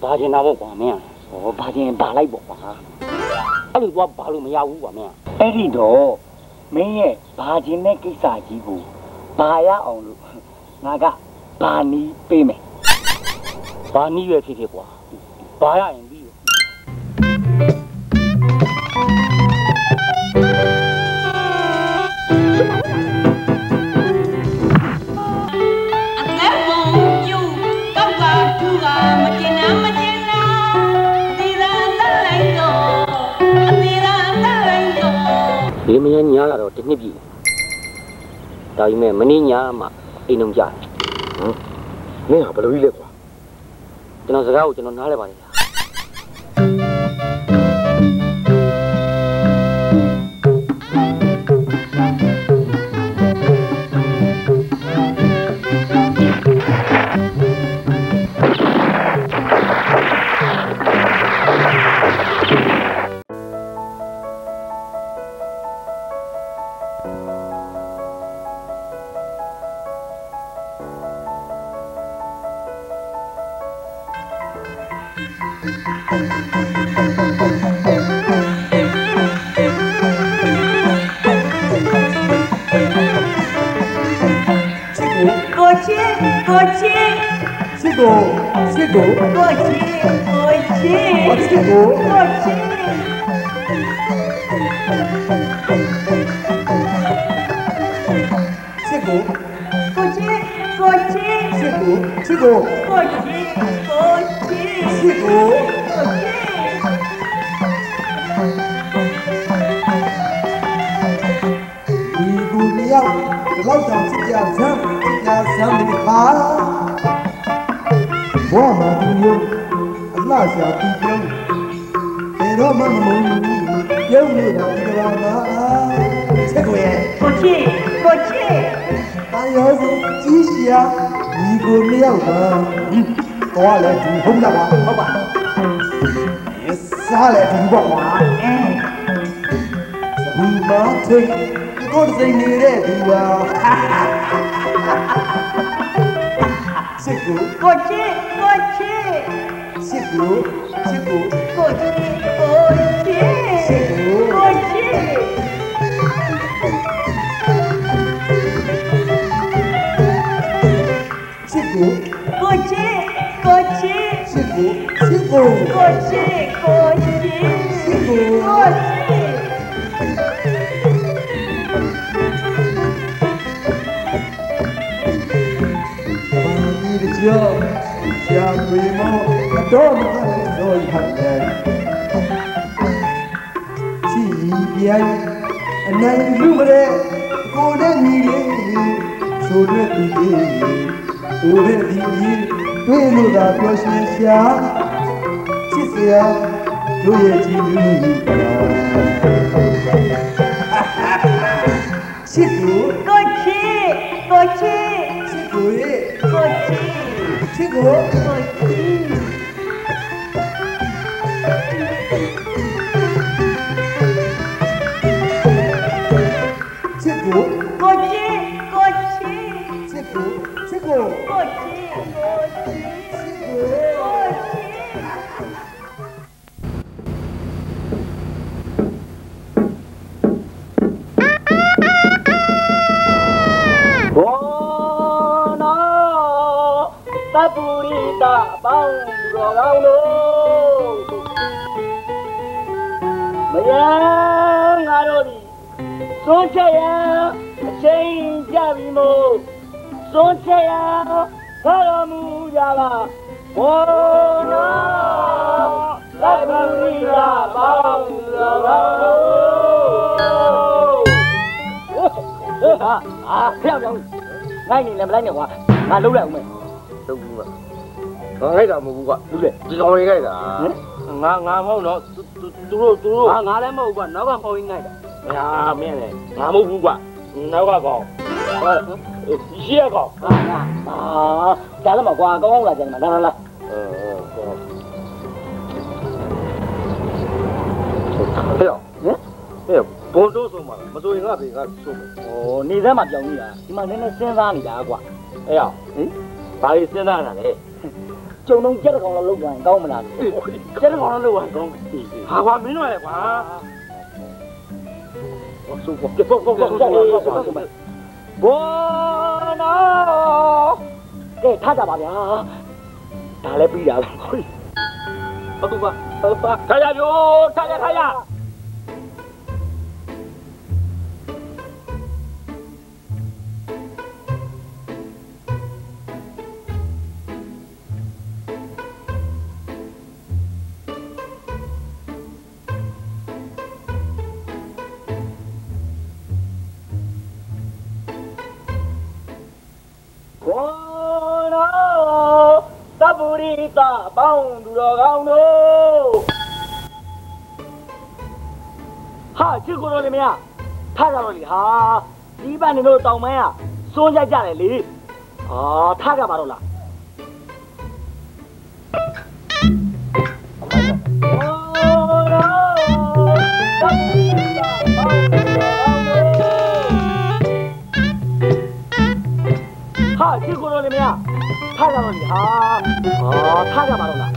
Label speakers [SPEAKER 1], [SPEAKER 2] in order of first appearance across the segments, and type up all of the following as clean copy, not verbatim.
[SPEAKER 1] ဘာကျင်တာပေါ့ကွာမင်းဟောဘာကျင်ဘာလိုက်ပေါ့ကွာအဲ့လိုတော့ဘာလို့မရဘူးကွာမင်းအဲ့ဒီတော့မင်းရဲ့ဘာကျင်တဲ့ကိစ္စကြီးကိုဘာရအောင်လို့ငါကဘာနီးပေးမယ်ဘာနီးရွယ်ဖြစ်ဖြစ်ကွာဘာရရင်ပြီးဒီမင်းညာလာတော့တစ်နှစ်ပြီဒါပေမဲ့မင်းညာမှအိမ်လုံးကြတယ်
[SPEAKER 2] မင်းဟာဘယ်လိုကြီးလဲကွာ
[SPEAKER 1] ကျွန်တော်စကားကိုကျွန်တော်နားလဲပါလိမ့်ငါမဟုတ်တော့သူတို့ငါလည်းမဟုတ်ကွာနောက်ကဖောင်းရင်းလိုက်တာဟာမင်းလေငါမဟုတ်ဘူးကွာနောက်ကကောင်ရှေ့ကောင်ကြားလည်းမကွာကောင်းကောင်းလာကြတယ်မလားဟဲ့ဘုံတို့ဆုံးပါလားမစိုးရင်ငါဘေကဆုံးမယ်ဩနေသားမှပြောင်းနေတာဒီမှာနည်းနည်းစဉ်းစားနေတာကွာအဲ့ရဟင်ဘာလို့စဉ်းစားနေတာလဲကျုံလုံးကြက်တကောင်လောက်လောက်ပြန်ကောင်းမလားကြက်တကောင်လောက်လောက်ကောင်းဟာကွာမင်းတို့လည်းကွာဆိုဘောနော်ကဲထားကြပါဗျာဒါလည်းပြီးတာပဲဟုတ်ပါထားရပြောထားရတာပေါင်းသူတော်ကောင်းတို့ဟာချစ်ကိုတော်လေမရထားကြတော့လေဟာဒီပန်းနေတို့တောင်မန်းကစိုးကြကြတယ်လေဟာထားကြပါတော့လားဟာချစ်ကိုတော်လေမရထားကြတော့လေဟာထားကြပါတော့လား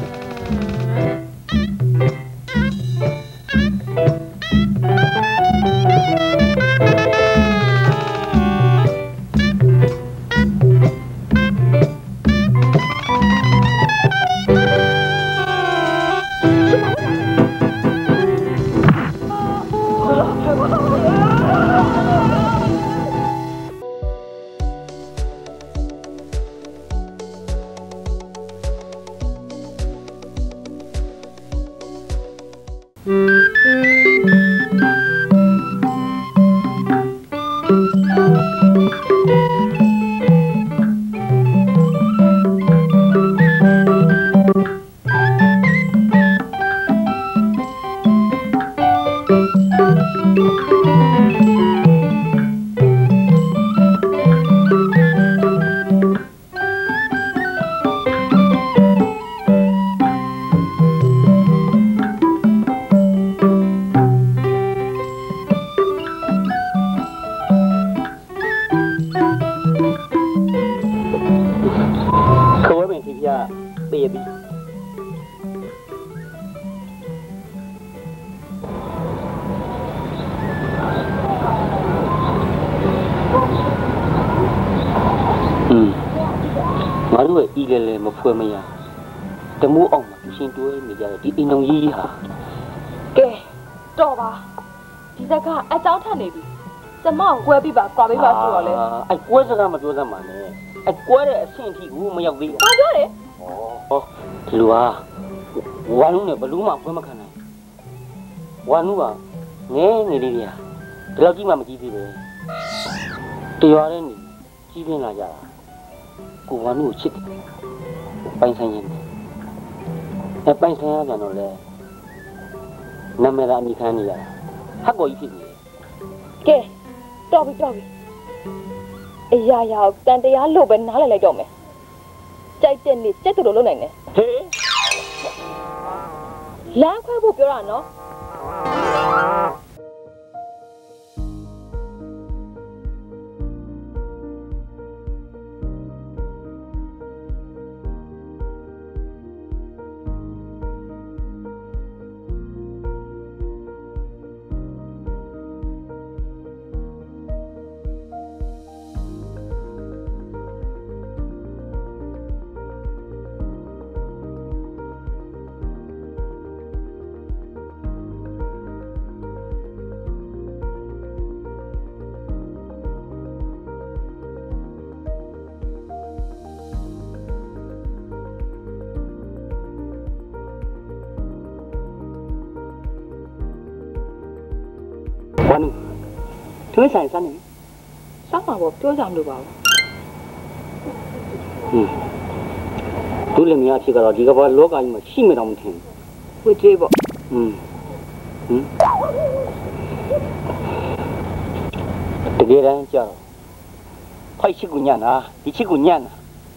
[SPEAKER 1] ဖွဲ့မရတမိုးအောင်မှာရှင်တွဲနေကြတဲ့ဒီအိမ်တော်ကြီးဟာ
[SPEAKER 3] ကဲတော့ပါဒီဇက်ကအကြောင်းထနေပြီကျမကိုကွဲပြီးပါကွာပြီးပါဆိုတော့လေ
[SPEAKER 1] အဲ့ကွဲစကားမပြောစမ်းပါနဲ့အဲ့ကွဲတဲ့အဆင့်အထိကိုမရောက်သေးဘူး
[SPEAKER 3] ဘာပြောလဲ
[SPEAKER 1] ဟောဒီလိုဟာဝါနုနဲ့ဘလူးမှကွဲမခံနိုင်ဝါနုကငဲငယ်လေးတွေဟာဒီလောက်ကြီးမှမကြီးသေးပဲတရွာတဲ့နေကြီးပြင်းလာကြတာကိုဝါနုကိုချစ်တယ်ပိုင်ဆိုင်ရင်အပိုင်ဆိုင်ရပြန်တော့လေနာမည်သာအမိခံနေရတာဟက်ပေါ်ကြီးဖြစ်နေတယ်
[SPEAKER 3] ကဲတော်ပြီအရာရာတန်တရားလို့ပဲနားလည်လိုက်တော့မယ်ကြိုက်တဲ့နေ့ကြက်တူလို့လုပ်နိုင်တယ်
[SPEAKER 1] ဟေး
[SPEAKER 3] လမ်းခွဲဖို့ပြောတာနော်
[SPEAKER 1] ဝါနုသူဆိုင်စမ်းနေ
[SPEAKER 3] စောင်းပါဘောပြောကြမလို့ပါ
[SPEAKER 1] ဘူးသူလည်းမရဖြစ်ကတော့ဒီကဘာလောကကြီးမှာရှိမတော့မထင်
[SPEAKER 3] ဝှေ့သေးပေါ့
[SPEAKER 1] တကယ်တမ်းကြောက်ဖိုက်ချစ်ကိုညံ့တာဒီချစ်ကိုညံ့တာ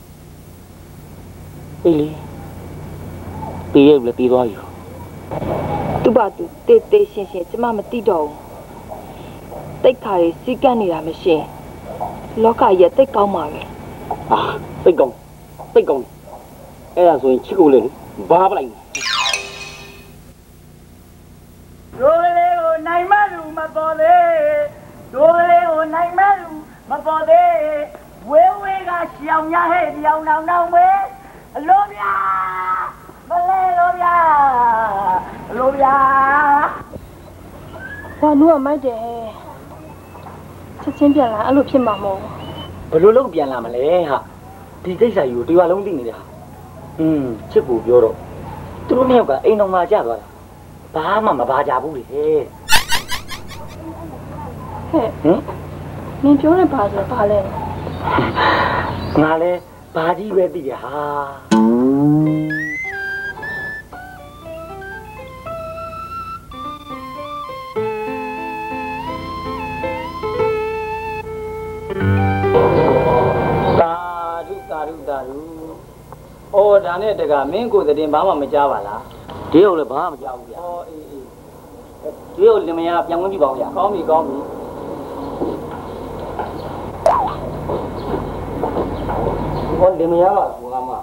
[SPEAKER 1] အေးလေပြေးရလေပြေးသွားယူ
[SPEAKER 3] သူ့ဘာသူတေးရှင်းကျမမသိတော့ဘူးတိတ်ခါလေးစီးကပ်နေတာမရှိလောကကြီးတိတ်ကောင်းပါပဲ
[SPEAKER 1] တိတ်ကောင်းအဲ့ဒါဆိုရင်ချစ်ကိုလေးဘာပလိုက်ဒိုးလေးကိုနိုင်မလူမပေါ်သေးဒိုးလေးကိုနိုင်မလူမပေါ်သေးဝဲဝဲကရှောင်ရဟဲ့ပြောင်းနောင်ဝဲအလိုဗျာမလဲလိုဗျာအလိုဗျာ
[SPEAKER 3] ဘာလို့မိုက်တယ်ချက်ချင်းပြန်လာအဲ့လိုဖြစ်မှာမဟုတ်
[SPEAKER 1] ဘယ်လိုလုပ်ပြန်လာမလဲဟာဒီကိစ္စကြီးကိုတရားလုံးသိနေတယ်ဟာချစ်ကိုပြောတော့သူတို့နှစ်ယောက်ကအိမ်တော်မှာကြာသွားတာဘာမှမပါကြဘူးလေဟဲ့
[SPEAKER 3] နင်ပြောတဲ့ဘာဆိုဘာလဲ
[SPEAKER 1] ငါလဲဘာကြီးပဲသိရဟာအော်ဒါနဲ့တကမင်းကိုတဲ့တင်ဘာမှမကြားပါလားဒီဟုတ်လည်းဘာမှမကြားဘူးဗျာအော်အေးဒီဟုတ်လင်မယားပြန်ဝင်ပြီပါဦးဗျာကောင်းပြီဟောလင်မယားပါကွာမ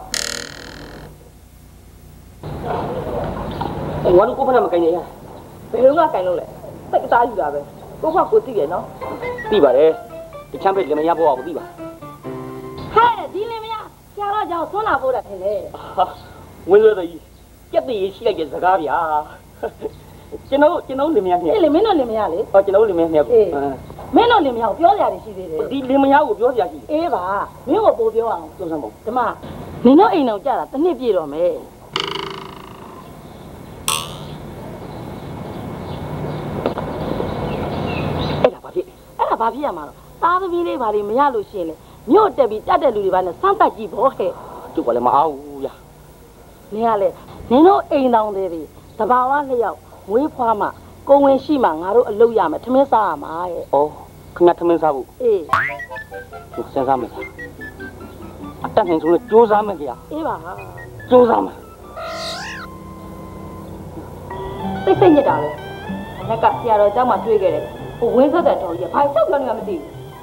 [SPEAKER 1] အဲ့ဝါလူကိုဖနာမကင်နေရ
[SPEAKER 3] ဘယ်လိုကကင်လို့လဲစိတ်အသားယူတာပဲကိုကကိုသိတယ်နော်
[SPEAKER 1] သိပါတယ်ဒီချမ်းပဲလင်မယားဘွားကိုသိပါ
[SPEAKER 3] ဟဲ့ဒီလင်မယားဆရာတော်ကြောင့်ဆွမ်းလာဖို့တယ်ထင်လေ
[SPEAKER 1] ဝင်းလို့တကြီးကြက်တည်ရှိလိုက်တဲ့စကားဗျာကျွန်တော်လင်မယားနှစ်
[SPEAKER 3] လေမင်းတို့လင်မယားလေ
[SPEAKER 1] ဟောကျွန်တော်လင်မယားနှစ်
[SPEAKER 3] မင်းတို့လင်မယားကိုပြောစရာရှိသေးတယ်
[SPEAKER 1] ဒီလင်မယားကိုပြောစရာရှိ
[SPEAKER 3] အေးပါမင်းကိုပို့ပြောအောင်
[SPEAKER 1] ပြောစမ်းပေါ့
[SPEAKER 3] ဒီမှာနင်တို့အိမ်တော်ကြတာတစ်နှစ်ပြည့်တော့မယ်
[SPEAKER 1] အဲ့ဒါဘာဖြစ်
[SPEAKER 3] ရမှာတော့သားသမီးလေးဘာတွေမရလို့ရှိရင်လေမြို့တက်ပြီးတတ်တဲ့လူတွေဘာနဲ့စမ်းတတ်ကြည့်ဖို့ခဲ့
[SPEAKER 1] သူကလည်းမအားဘူးဗျာ
[SPEAKER 3] နင်ကလေနင်တို့အိမ်တော်တွေပြီတဘာဝလျောက်မွေးဖွားမှကိုဝင်ရှိမှငါတို့အလုပ်ရမယ်ထမင်းစားရမှာရဲ့
[SPEAKER 1] ဩခင်ဗျထမင်းစားဖို့
[SPEAKER 3] အေး
[SPEAKER 1] စဉ်းစားမယ်အတက်နေဆိုလို့စူးစမ်းမယ်ကြာ
[SPEAKER 3] အေးပါဟာ
[SPEAKER 1] စူးစမ်းမယ်
[SPEAKER 3] စိတ်ညစ်တာပဲငါကဆရာတော်เจ้าမှတွေ့ခဲ့တယ်ဟိုဝင်းဆက်တဲ့တော်ကြီးကဘာလျှောက်ပြောနေမှမသိ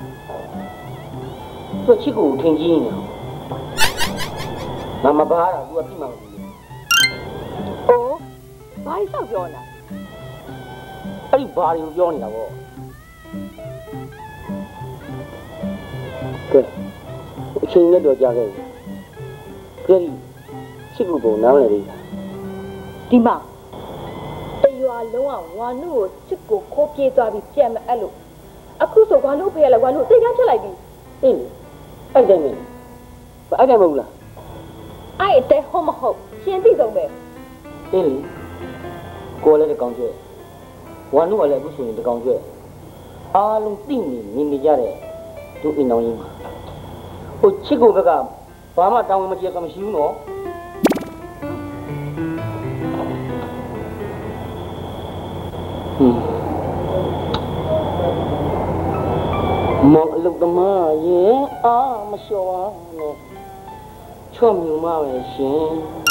[SPEAKER 1] ဘူးသူချစ်ကိုထင်ကြီးနေတယ်မပါတာ तू ကပြီးမှမသိဘူး
[SPEAKER 3] အိုးဘာလျှောက်ပြောနေတာ
[SPEAKER 1] အဲ့ဒီဘာတွေကိုပြောနေတာပေါ့ကဲအချိန်နဲ့တော့ကြာခဲ့ပြီကြည့်ချစ်ကိုပုံနားလေ
[SPEAKER 3] ဒီမှာတရွာလုံးကဝါနုကိုချစ်ကိုခိုးပြေးသွားပြီးကြက်မအဲ့လို့အခုဆိုဝါနုဖေးရလဲဝါနုသိကန်းဖြစ်လိုက်ပြီ
[SPEAKER 1] အေးအဲ့တိုင်းမင်းအဲ့တိုင်းမဟုတ်လား
[SPEAKER 3] အဲ့တဲ့ဟုတ်မဟုတ်ရှင်းသိဆုံးပဲ
[SPEAKER 1] အေးလေကိုလည်းတကောင်ကျွဲဝါနုကလည်းအခုဆိုရင်တကောင်ကျွဲအားလုံးသိနေကြတဲ့သူအိမ်တော်ကြီးမှာဟိုချစ်ကိုဘက်ကဘာမှတောင်းဝင်မကျေကမရှိဘူးနော်မောင်အလုတ်သမားရဲ့အာမလျှော်ပါနဲ့ချွတ်မြူမပဲရှင်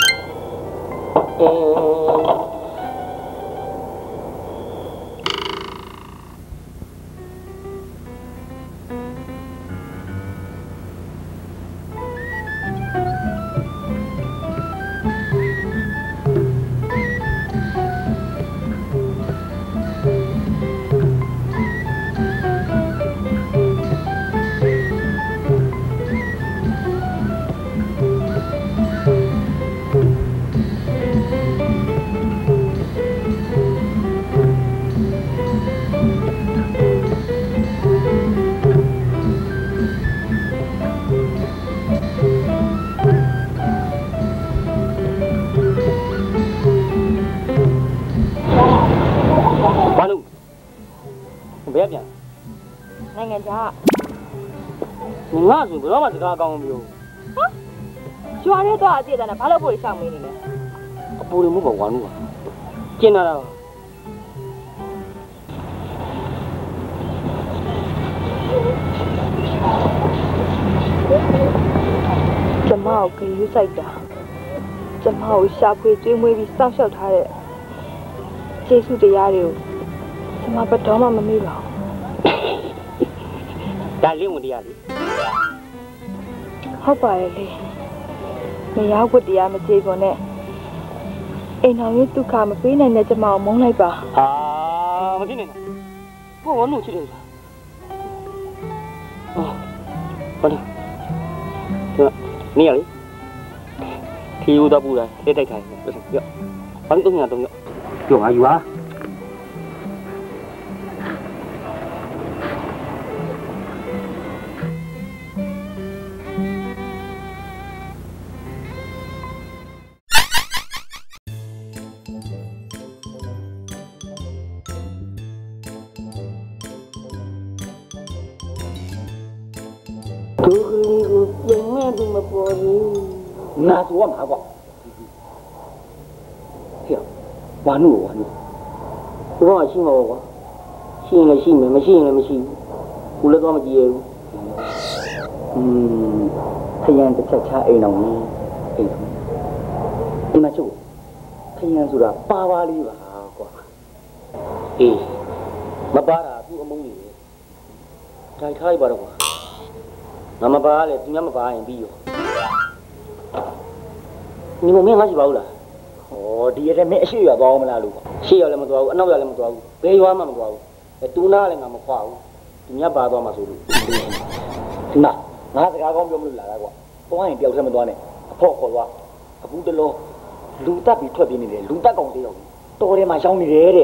[SPEAKER 1] ဘယ်ပြန်
[SPEAKER 3] နိုင်ငံခြား
[SPEAKER 1] ငါဆိုဘယ်တော့မှစကားကောင်းမပြော
[SPEAKER 3] ကျွာရဲတော့အပြည့်တယ်နဲ့ဘာလို့ပို့ရှောက်မင်းနေလဲ
[SPEAKER 1] အပူတွေမှုပေါ့ဝါနုပါကျင်လာတာ
[SPEAKER 3] ကျမကိုကြည့်ယူဆိုင်တာကျမကိုရှာဖွေကျွေးမွေးပြီးစောင့်ရှောက်ထားတဲ့ကျေးဇူးတရားတွေကိုကျမဘယ်တော့မှမမေ့ပါဘူး
[SPEAKER 1] ဒါလင်းဝင်တရားလေ
[SPEAKER 3] ဟုတ်ပါရဲ့လေမရောက်ဘူးတရားမကြေကုန်နဲ့အိမ်တော်ရဲ့ဒုက္ခမပေးနိုင်တဲ့ကျမကိုမုန်းလိုက်ပါ
[SPEAKER 1] ဟာမဖြစ်နေနဲ့ကိုဝမ်းလို့ချစ်တယ်ဟာဘာလဲနေရလေခီးဦးတော့ပူတယ်လက်တိုက်ခိုင်းရောဘာလို့300ပြောငါယူဟာနာဆိုရမှာကွာဟဲ့ဝါနုဘုရားရှိမှာကွာရှိရင်လည်းရှိမယ်မရှိရင်လည်းမရှိဘူးလည်းတော့မကြည့်ရဘူးခရံတစ်ချက်ချအိမ်တော်ကြီးအိမ်မချို့ခရံဆိုတာပါပါလေးပါကွာအေးမပါတာသူ့အမုန်းကြီးပဲထိုင်ထားရပါတော့ကွာငါမပါလေသူများမပါရင်ပြီးရော你们没俺去包了，哦，第一天没需要包我们那路，需要那么多，那要那么多，别要那么多，都拿来俺们花，人家把多嘛收入，那俺这个讲不了来过，不管你标这么多呢，破火了，不得了，路大比特别的，路大高的了，多的嘛小米的。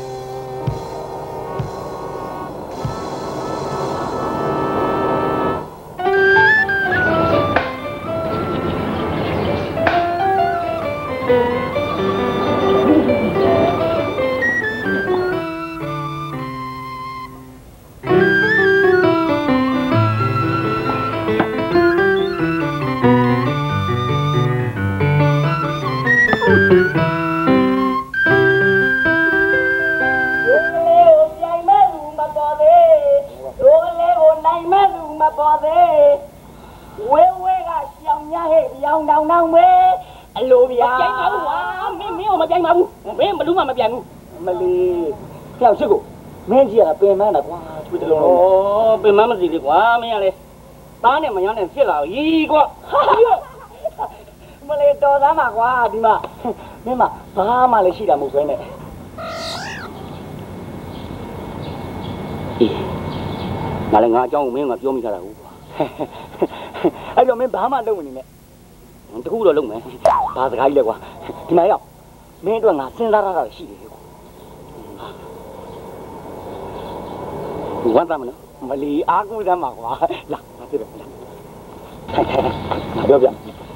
[SPEAKER 1] เป็นมานะกว่าช่วยตลอดโอ้เป็นมามันสิดีกว่าไม่อะไรตาเนี่ยมันยังเนี่ยဖြစ်လာပြီกว่าမလေးတော်သားမှာกว่าဒီမှာမင်းမဘာမှလည်းရှိတာမဟုတ်ဘဲနဲ့ငါလည်းငါအကြောင်းကိုမင်းကပြောမိထားတာဟုတ်ကွာအဲ့တော့မင်းဘာမှလုပ်မနေနဲ့တခုတော့လုပ်မယ်ဘာစကားကြီးလဲကွာဒီမှာရောက်မင်းတို့ငါစဉ်းစားရတာရှိတယ်ဝမ်းသာမနော်မလီအားကိုးတမ်းပါကွာလာငါသိတယ်လာငါပြောပြ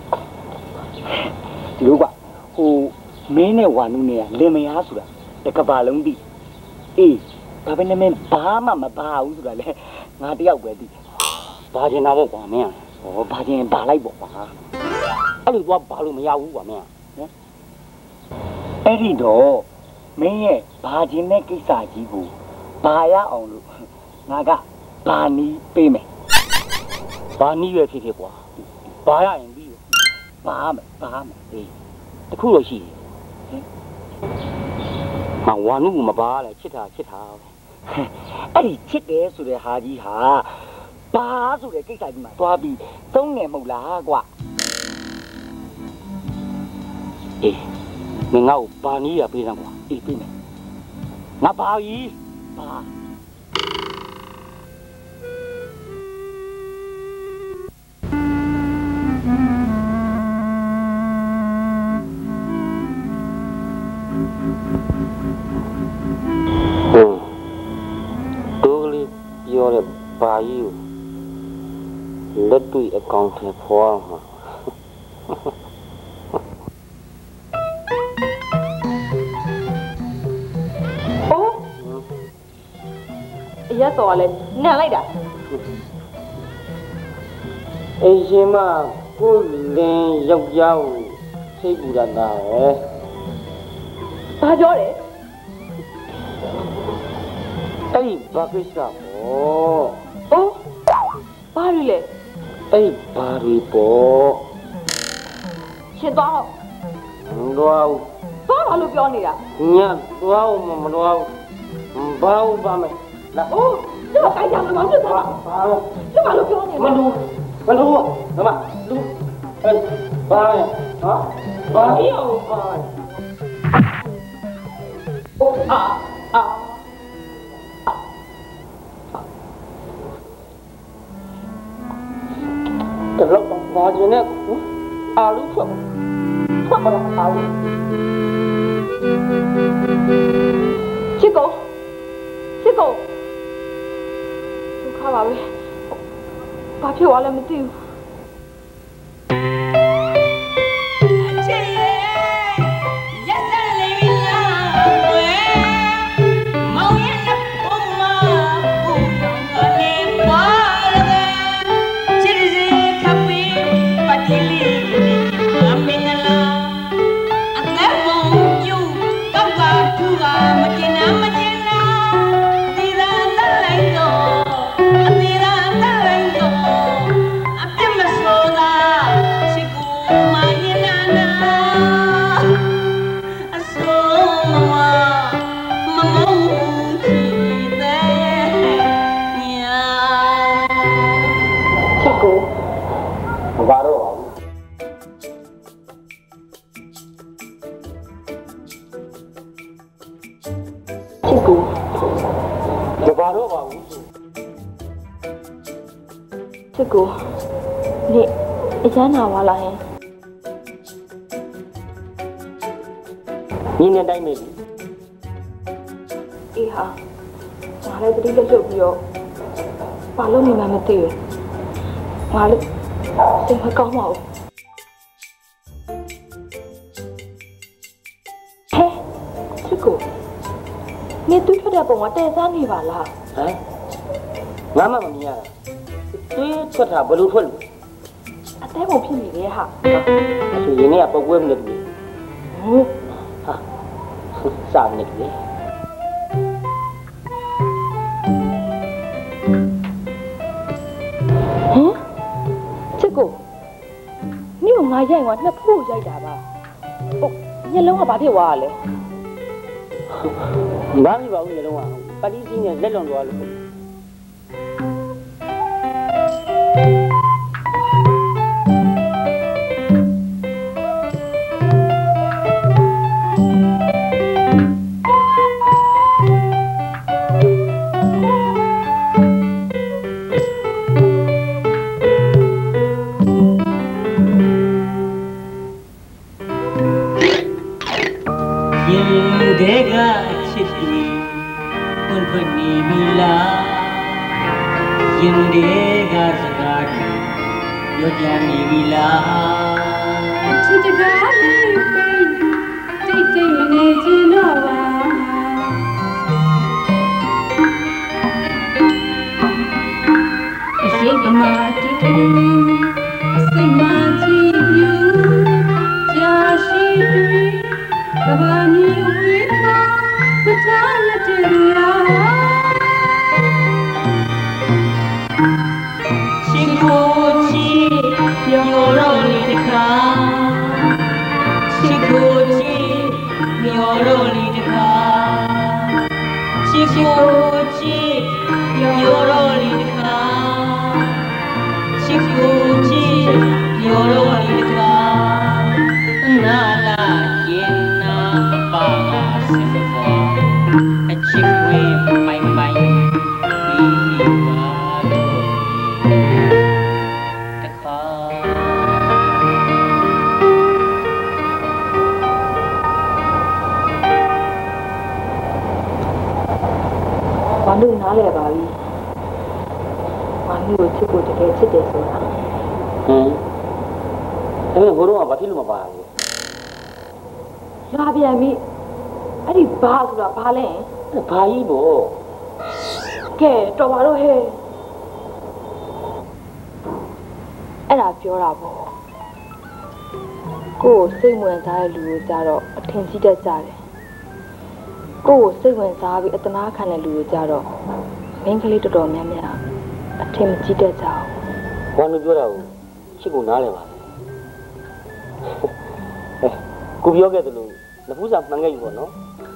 [SPEAKER 1] ဒီလိုကွာဟိုမင်းနဲ့ဝါနုနဲ့လင်မယားဆိုတာတကဘာလုံးသိအေးဘာပဲနဲ့မင်းဘာမှမပါဘူးဆိုတာလေငါတယောက်ပဲသိဘာကျင်တာပေါ့ကွာမင်းဟောဘာကျင်ဘာလိုက်ပေါ့ကွာအဲ့လိုတော့ဘာလို့မရဘူးကွာမင်းဟမ်အဲ့ဒီတော့မင်းရဲ့ဘာကျင်တဲ့ကိစ္စကြီးကိုဘာရအောင်လို့ငါကဘာနီးပေးမယ်ဘာနီးရွယ်ဖြစ်ဖြစ်ကွာဘာရရင်ပြီးဘာမယ်အေးတခုတော့ရှိတယ်ဟင်ငါဝါနုမပါလဲချစ်တာအဲ့ဒီချစ်တယ်ဆိုတဲ့ဟာကြီးဟာဘာဆိုတဲ့ကိစ္စကြီးမှာသွားပြီးသုံးနေမဟုတ်လားကွာအေးမင်းငါ့ကိုဘာနီးရပေးစမ်းကွာအေးပေးမယ်ငါဘာကြီးဘာပြောတဲ့ဘာကြီးလက်တွေ့အကောင့်ထဲပေါ်မှာ
[SPEAKER 3] ရက်တော်လဲနန်လိုက်တာ
[SPEAKER 1] အရှင်မကိုလင်းယောက်ျားကိုစိတ်ပူရတာပဲ
[SPEAKER 3] ဘာပြောတယ်
[SPEAKER 1] အဲ့ဒီဘာကိစ္စပေါ့
[SPEAKER 3] အိုးဘာတွေလဲ
[SPEAKER 1] အဲ့ဒီဘာတွေပေါ့
[SPEAKER 3] ရှင်သွား
[SPEAKER 1] ဟုတ်တော့
[SPEAKER 3] ဘာလို့ပြောနေတာ
[SPEAKER 1] ညသွားအောင်မသွားဘူးဘာလို့ပါမယ်လာ
[SPEAKER 3] အိုးကျမကိုင်းကြမှာမဖြစ်တာ
[SPEAKER 1] ဘာလို့
[SPEAKER 3] ကျမလို့ပြောနေ
[SPEAKER 1] မလို့မမလူ Ba, hả? Ba yêu ba. Cái lúc ba gì nè, lúc phật, phật mà lúc.
[SPEAKER 3] Chico, tôi khá bảo vệ, bà phía hòa là một tiêu. Chico, nè, giá nào mà lại?
[SPEAKER 1] Nhìn lên đây mình.
[SPEAKER 3] Ý hả? Mà lại đi lên được nhiều. Bà lúc này mà mất tiền. Mà lại xem phải có màu. Hey, Chico, nè tôi phải đẹp bằng tê ra này bà là.
[SPEAKER 1] Hả? Ngắm mà mình à? Tôi xuất ra bự luôn.
[SPEAKER 3] À thế một phim gì đấy hả?
[SPEAKER 1] Thì này apa gue menit ni? Hả? Sao menit ni?
[SPEAKER 3] Hả? Chico, nếu mà ngay ngoài nó phù dây đã bà. Ồ, nhớ lâu mà bà đi quaเลย.
[SPEAKER 1] Bà đi vào nhớ lâu à? Bà đi xin nhớ lâu rồi luôn. Bhai bo.
[SPEAKER 3] Kệ, trò bà đâu hề.အဲ့ဒါပြောတာပေါ့ကိုယ်စိတ်ဝင်စားတဲ့လူကိုကြတော့အထင်ကြီးတတ်ကြတယ်ကိုယ်စိတ်ဝင်စားပြီးအတနာခံတဲ့လူကိုကြတော့မင်းကလေးတော်တော်များများအထင်မကြီးတတ်ကြဘူး
[SPEAKER 1] ဘာလို့ပြောတာကိုချစ်ကိုနားလဲပါကိုပြောခဲ့သလိုနဖူးစာမှန်ခဲ့ယူပေါ့နော်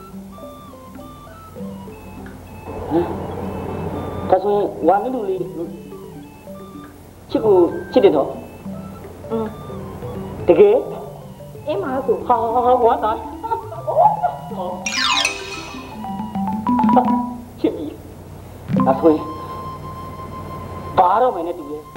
[SPEAKER 1] ဒါဆိုရင်ဝါမင်းလူလေးချစ်ကိုချစ်တယ်တော့တကယ်
[SPEAKER 3] အင်းမဆို
[SPEAKER 1] ဟာဝါသားချစ်ပြီအဆွေဘာတော့မယ်နဲ့တူရဲ့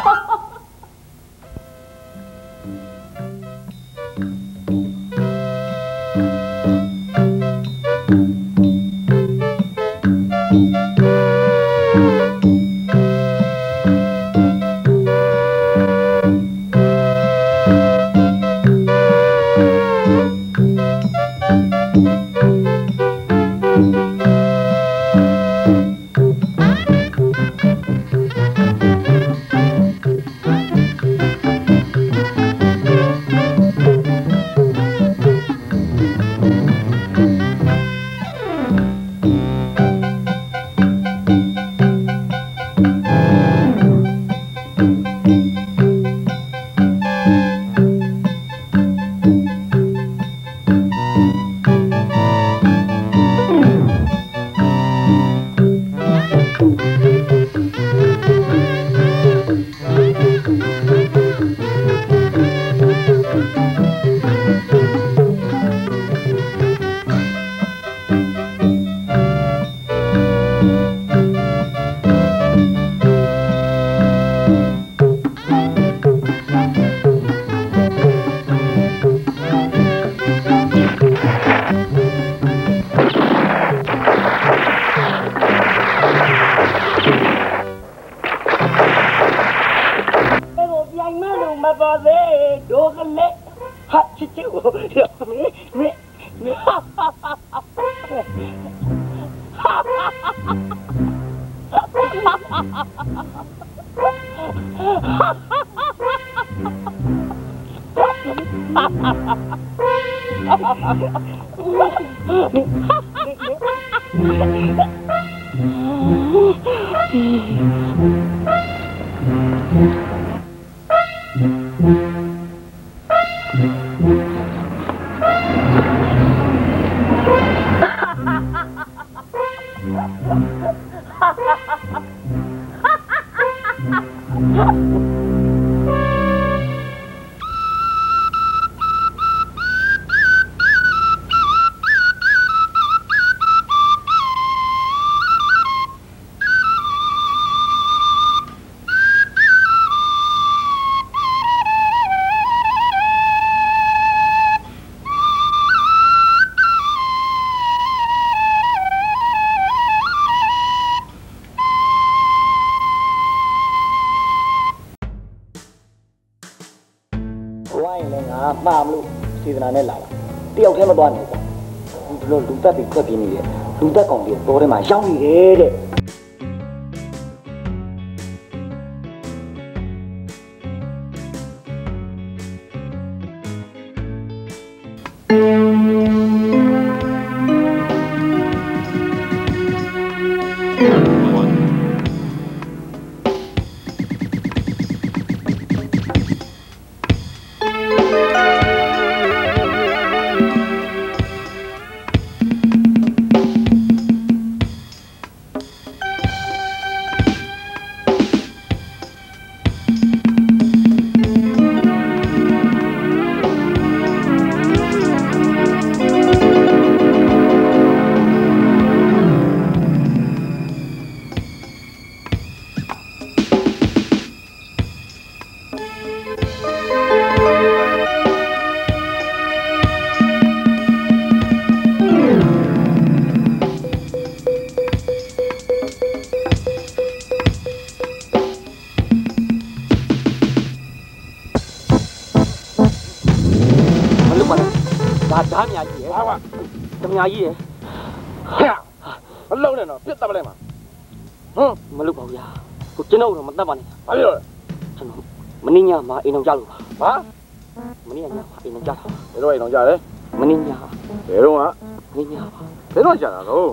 [SPEAKER 1] မှားမလို့စေတနာနဲ့လာတာတယောက်တည်းမသွားနဲ့ပေါ့ဒီလိုလူတက်ပြီးခွက်ပြင်းနေတယ်လူတက်ကောင်တွေတော်ထဲမှာရောက်နေတယ်တဲ့ညာကြီးရယ်ဟဲ့မလုံးနဲ့တော့ပြစ်တတ်ပလိုက်မှာဟမ်မလုပ်ပါဘူးဗျာကိုကျွန်တော်တော့မတတ်ပါနဲ့ဘာဖြစ်လို့လဲကျွန်တော်မင်းညမှာအိမ်အောင်ကြလို့ပါမင်းညမှာအိမ်အောင်ကြတာဘယ်တော့အိမ်အောင်ကြလဲမင်းညဘယ်တော့ကမင်းညပါဘယ်တော့ကြတာတော့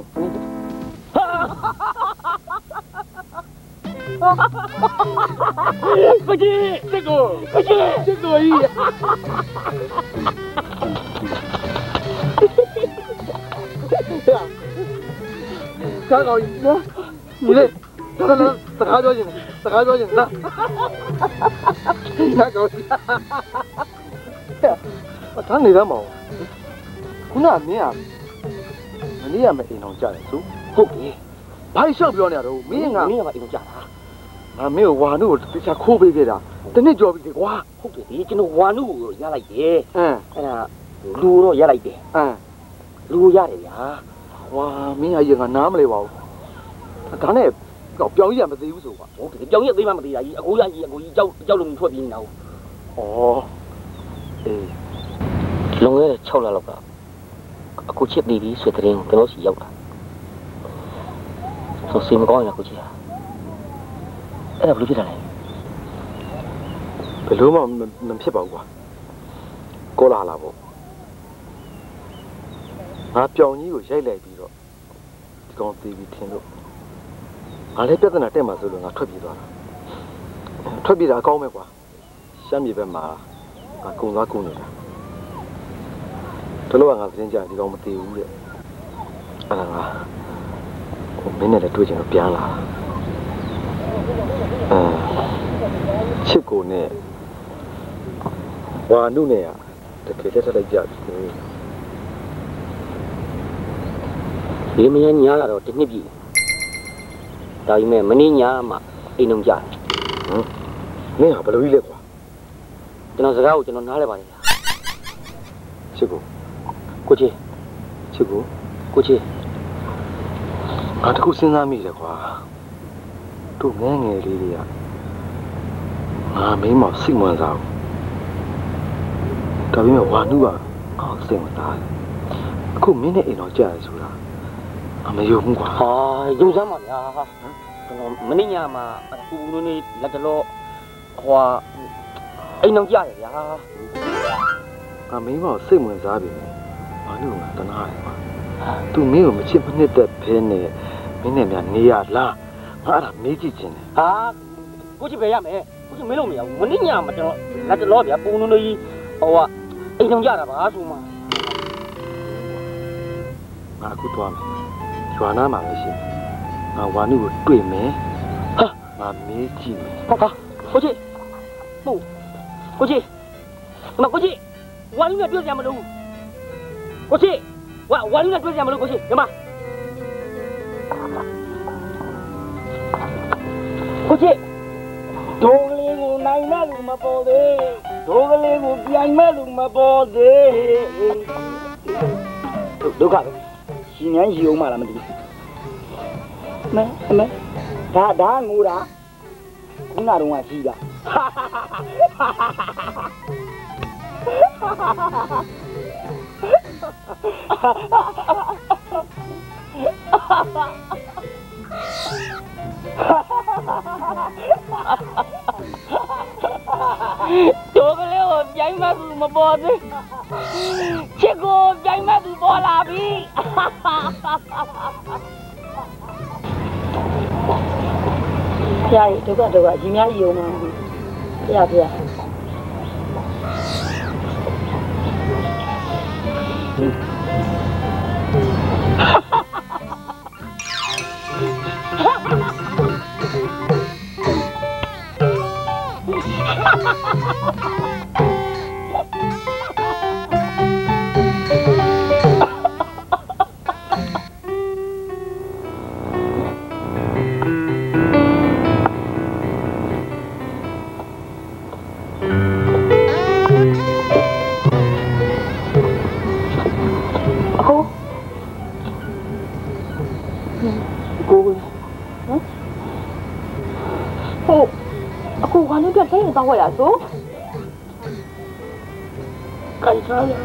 [SPEAKER 1] ကိုကြီးစစ်ကိုကြီးကားကောင်းနော်မလေးတော်စကားပြောခြင်းလားကားကောင်း
[SPEAKER 2] 他那个毛，我那没啊，你也没印象家的书，
[SPEAKER 1] ဟုတ်တယ်
[SPEAKER 2] ဘာရှောက်ပြောနေရတော့မင်းက
[SPEAKER 1] မင်းကအိမ်ကြတာ
[SPEAKER 2] ငါမင်းကိုဝါနုကိုတခြားခိုးပေးခဲ့တာတနစ်ကြော်ပြီကွာ
[SPEAKER 1] ဟုတ်တယ်ဒီကျွန်တော်ဝါနုကိုရလိုက်တယ်
[SPEAKER 2] အဲ့
[SPEAKER 1] အဲ့ဒါလူတော့ရလိုက်တယ်လူရတယ်ဗျာ
[SPEAKER 2] ဝါမင်းအရင်ကနားမလဲပါဘူးဒါနဲ့ပြောင်းကြီးကမသိဘူးဆိုကွာ
[SPEAKER 1] ဟုတ်တယ်ပြောင်းရက်သေးမှမသေးတာကြီးအကိုကြီးကြောက်လို့ထွက်ပြေးနေတာဟုတ်
[SPEAKER 2] ဩအေး
[SPEAKER 1] လွန်ခဲ့တဲ့6လလောက်ကအကိုချစ်နေပြီဆိုတဲ့ရင်ကျွန်တော်စီရောက်တာဆိုစီမကောင်းရကိုချစ်ဟာအဲ့ဒါဘယ်လိုဖြစ်တာလဲ
[SPEAKER 2] ဘယ်လိုမှမဖြစ်ပါဘူးကွာကိုလာလာပေါ့ငါပြောင်းကြီးကိုရိုက်လိုက်ပြီးတော့ဒီကောင်သေးပြီးထင်လို့ငါလည်းပြဿနာတက်မှာဆိုလို့ငါထွက်ပြေးသွားတာထွက်ပြေးတာအကောင်းပဲကွာရှမ်းပြည်ဘက်မှာငါကုံသွားကုံနေတာတလို့ကငါသတင်းကြဒီကောင်မသေးဘူးတဲ့အဲ့ဒါငါမင်းနဲ့လည်းတွေ့ချင်တော့ပြန်လာချစ်ကိုနဲ့ဝါနုနဲ့တကယ်လက်ထက်လိုက်ကြပြီ
[SPEAKER 1] ဒီမင်းညာလာတော့တစ်နှစ်ပြည့်ဒါပေမဲ့မင်းညာမှအိမ်လုံးကြတယ်
[SPEAKER 2] မင်းဟာဘယ်လိုကြီးလဲကွာ
[SPEAKER 1] ကျွန်တော်စကားကိုကျွန်တော်နားလဲပါတယ်ဗျာ
[SPEAKER 2] ချစ်ကို
[SPEAKER 1] ကိုချစ်
[SPEAKER 2] ချစ်ကို
[SPEAKER 1] ကိုချစ်
[SPEAKER 2] ငါတခုစဉ်းစားမိတယ်ကွာတို့ငယ်ငယ်လေးတွေကငါမင်းမစိတ်ဝင်စားဘူးဒါပေမဲ့ဝါနုကအောက်စိတ်ဝင်စားတယ်အခုမင်းနဲ့အိမ်တော်ကြာရဆိုတာအမယုံဘူးကွာ
[SPEAKER 1] ဟာယုံစမ်းပါဗျာကျွန်တော်မင်းညာမှာပူနွေးနေလက်တလောဟွာအိမ်လုံးကြတယ်ဗျာ
[SPEAKER 2] ငါမင်းမစိတ်ဝင်စားပြီဝါနုကတနာတယ်ကွာသူမင်းကိုမချစ်မနှစ်သက်ဖဲနဲ့မင်းနဲ့များနေရလားငါအဲ့ဒါမေးကြည့်ချင်တယ်
[SPEAKER 1] ဟာကိုချစ်ပဲရမယ်ကိုချစ်မင်းလို့မရဘူးမင်းညာမှာကျွန်တော်လက်တလောဗျာပူနွေးဟိုကအိမ်လုံးကြတာပါဆိုမှ
[SPEAKER 2] ငါအခုသွားမယ်ရွာနာမှာပဲရှိငါဝါနုကိုတွေ့မယ်ဟာငါမေးကြည့်မယ်
[SPEAKER 1] ဟာကိုချစ်ဟုတ်ကိုချစ်မကိုချစ်ဝါလူနဲ့တွေ့ကြမလို့ကိုချစ်ဝါလူနဲ့တွေ့ကြမလို့ကိုချစ်ဒီမှာကိုချစ်ဒိုးကလေးကိုနိုင်မဲ့လူမပေါ်သေးဒိုးကလေးကိုပြိုင်မဲ့လူမပေါ်သေးဒုက္ခပဲရှင်ញ្ញရီအောင်မလားမသိဘူးမဲဒါငိုတာခုနတော့ကရှိတာတို့ကလေးကိုပြိုင်မဲ့သူမပေါ်သေးချစ်ကိုပြိုင်မဲ့သူပေါ်လာပြီဖျားရီဒုက္ခကြီးများကြီးအောင်မှာဖျားအခုဘာလို့တက်ဆိုင်တော့ရဆိုကန်စားရ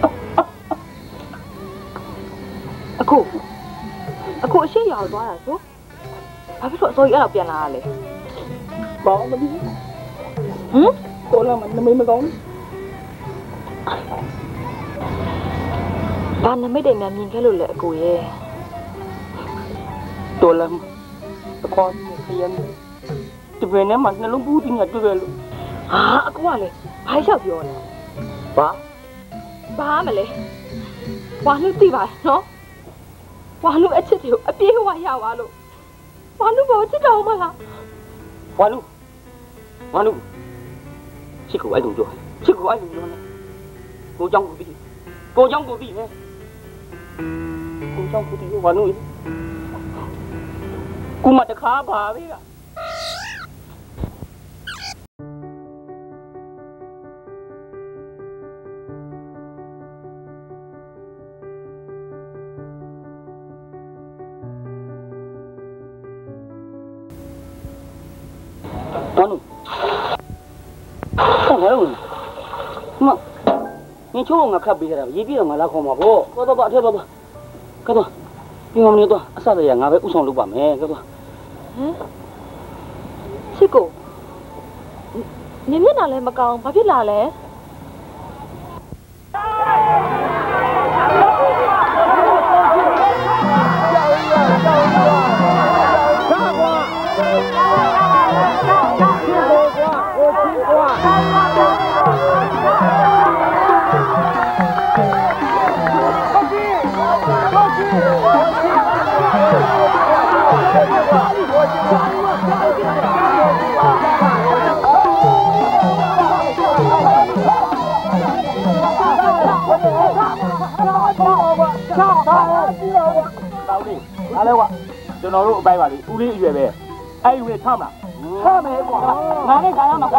[SPEAKER 1] အခုအရှိရောက်သွားတာဆိုဘာဖြစ်လို့အစိုးရအဲ့လောက်ပြန်လာရလဲဘာမှမသိတော်လာမနမိတ်မကောင်းဘာနမိတ်တွေများမြင်ခဲ့လို့လဲအကိုရဲ့တော်လာအခေါ်ခရင်ဒီဘယ်နဲ့မှနှလုံးဘူးတင်ရတွေ့ပဲလို့ဟာအကူကလေဘာလျှောက်ပြောလဲဘာမလဲဝါလူတိပါနော်ဝါလူအချစ်တွေကိုအပြေးဝရသွားလို့ဝါလူဘောချစ်တော်မလားဝါလူချစ်ကိုအဲ့လိုပြောချစ်ကိုအဲ့လိုပြောနေကိုเจ้าကိုပြီးကိုเจ้าကိုပြီးပဲကိုเจ้าကိုပြီးဘာလို့ကိုမတခါပါပဲကတော်လို့ဟုတ်တယ်မ你瞅我看不下来，一边我拉空嘛不，我到吧，这吧，看到，你看你多，啥子呀？俺们五上路吧没，看到。
[SPEAKER 3] 七哥，你们哪来没讲？把别拿来。
[SPEAKER 1] 哪来哇？就拿路摆吧哩，屋里约呗，哎，约唱嘛，唱没过，哪里干嘛？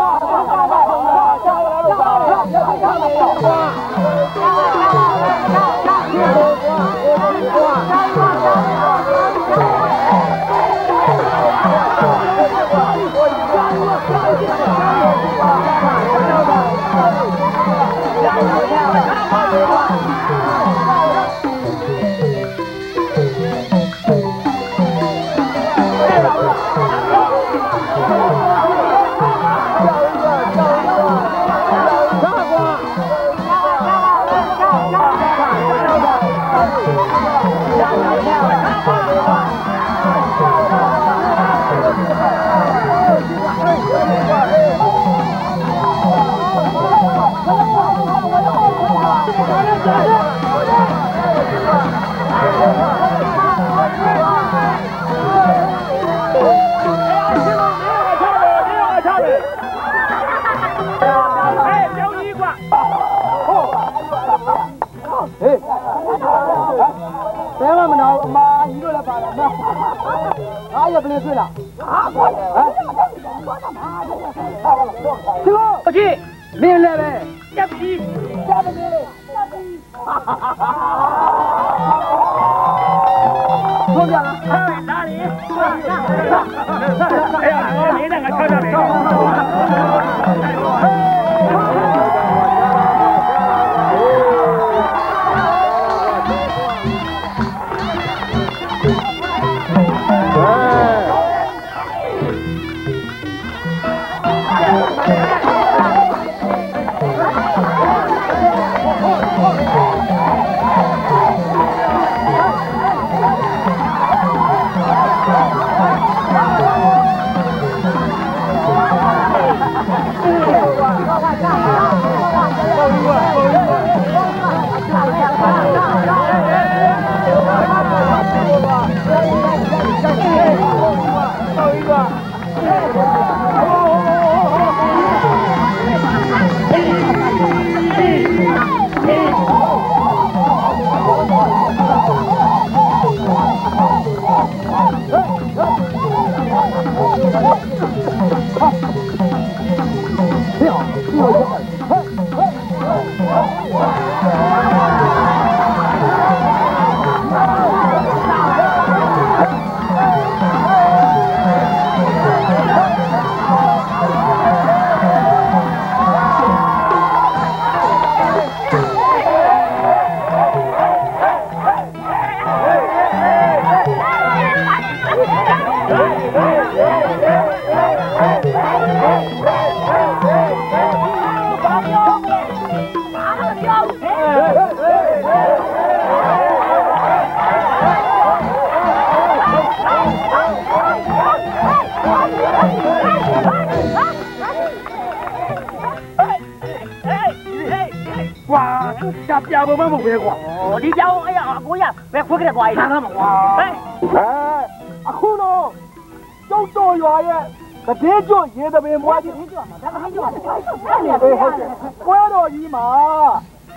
[SPEAKER 4] 家不忙不别过。
[SPEAKER 1] 哦，你家哎呀，我呀，别回给他多一点。
[SPEAKER 4] 看他们哇！哎，阿苦喽，有多远呀？个这脚也得被摸的。我要到一嘛，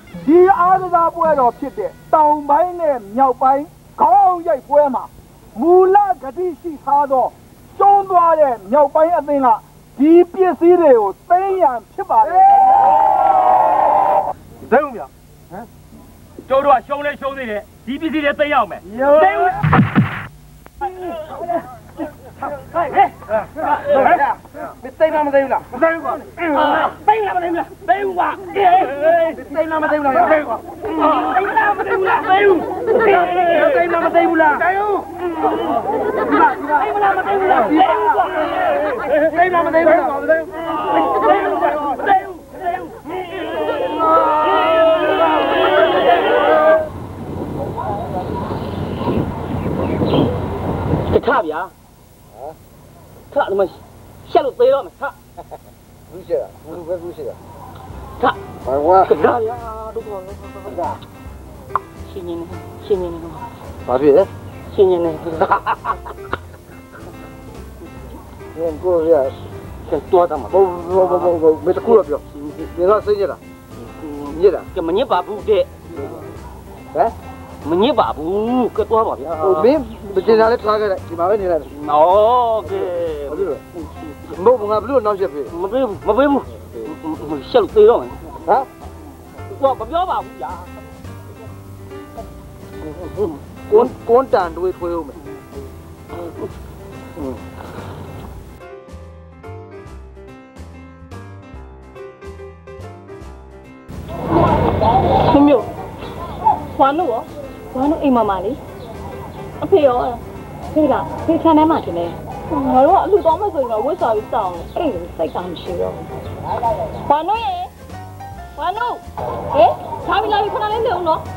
[SPEAKER 4] ဒီအားကစားပွဲတော်ဖြစ်တဲ့တောင်ပိုင်းနဲ့မြောက်ပိုင်းခေါင်းရိုက်ပွဲမှာမူလဂတိရှိထားသောကျုံးသွားတဲ့မြောက်ပိုင်းအသင်းကဒီပစ္စည်းတွေကိုသိမ်းရန်ဖြစ်ပါလေ။သိမ်းဦးဗျာ။ဟမ်ကျိုးတို့ကရှုံးလဲရှုံးသေးတယ်ဒီပစ္စည်းတွေသိမ်းရအောင်မယ်။သိမ်းဦးဟဲ့မသိမ်းမသိမ်းလားမသိဘူးကွာသိမ်းလားမသိဘူးလားသိမ်းကွာသိမ်းလားမသိဘူးလားသိမ်းကွာသိမ်းလားမသိဘူးလားသိမ်းဦးသိမ်းလားမသိဘူးလားသိမ်းဦးသိမ်းလားမသိဘူးလားသိမ်းကွာသိမ်းလားမသိဘူးလားသိမ်းကွာသိမ်း
[SPEAKER 1] တခါဗျာခါမရှက်လို့သေးတော့မယ်ခါ
[SPEAKER 2] ဘူးရှိတာဘူးပဲဘူးရှိတာ
[SPEAKER 1] ခါ
[SPEAKER 2] ဘာဝါ
[SPEAKER 1] ခါဗျာတို့ကောရှင်းနေ
[SPEAKER 2] ဘာဖြစ်လဲ
[SPEAKER 1] ရှင်းနေ
[SPEAKER 2] ငါကိုရ
[SPEAKER 1] တော်တာမှာ
[SPEAKER 2] ဘောမေတကူတော့ပြောဒီတော့စိတ်ရတာညစ်တာ
[SPEAKER 1] ကမညစ်ပါဘူးတဲ့
[SPEAKER 2] ဟမ်
[SPEAKER 1] မညစ်ပါဘူးကသွားပါဗျာ
[SPEAKER 2] ဟိုမင်းကျင်လာလဲထားခဲ့လိုက်ဒီမှာပဲနေလိုက်
[SPEAKER 1] โอเค
[SPEAKER 2] ဘာလို့လဲမဟုတ်ငါဘလို့နောက်ချက်ပြီ
[SPEAKER 1] မပေးဘူးရှက်လို့သေးတော့မယ်
[SPEAKER 2] ဟမ်
[SPEAKER 1] တော့မပြောပါဘူးဗျာ
[SPEAKER 2] ကွန်းတန်တွေးထွေးဦးမယ်
[SPEAKER 3] မျိုးဝမ်းလို့အိမ်မမလေးအဖေရောဖေကဖေချမ်းထဲမှာတင်နေငါတို့ကအလူတော်မဲ့ဆိုရင်ဝှက်စာပြီးစောင်းအဲ့လိုစိတ်ကောင်းမရှိတော့ဝမ်းလို့ဟဲ့ဒါမီလာပြီးခဏလေးနေအောင်နော်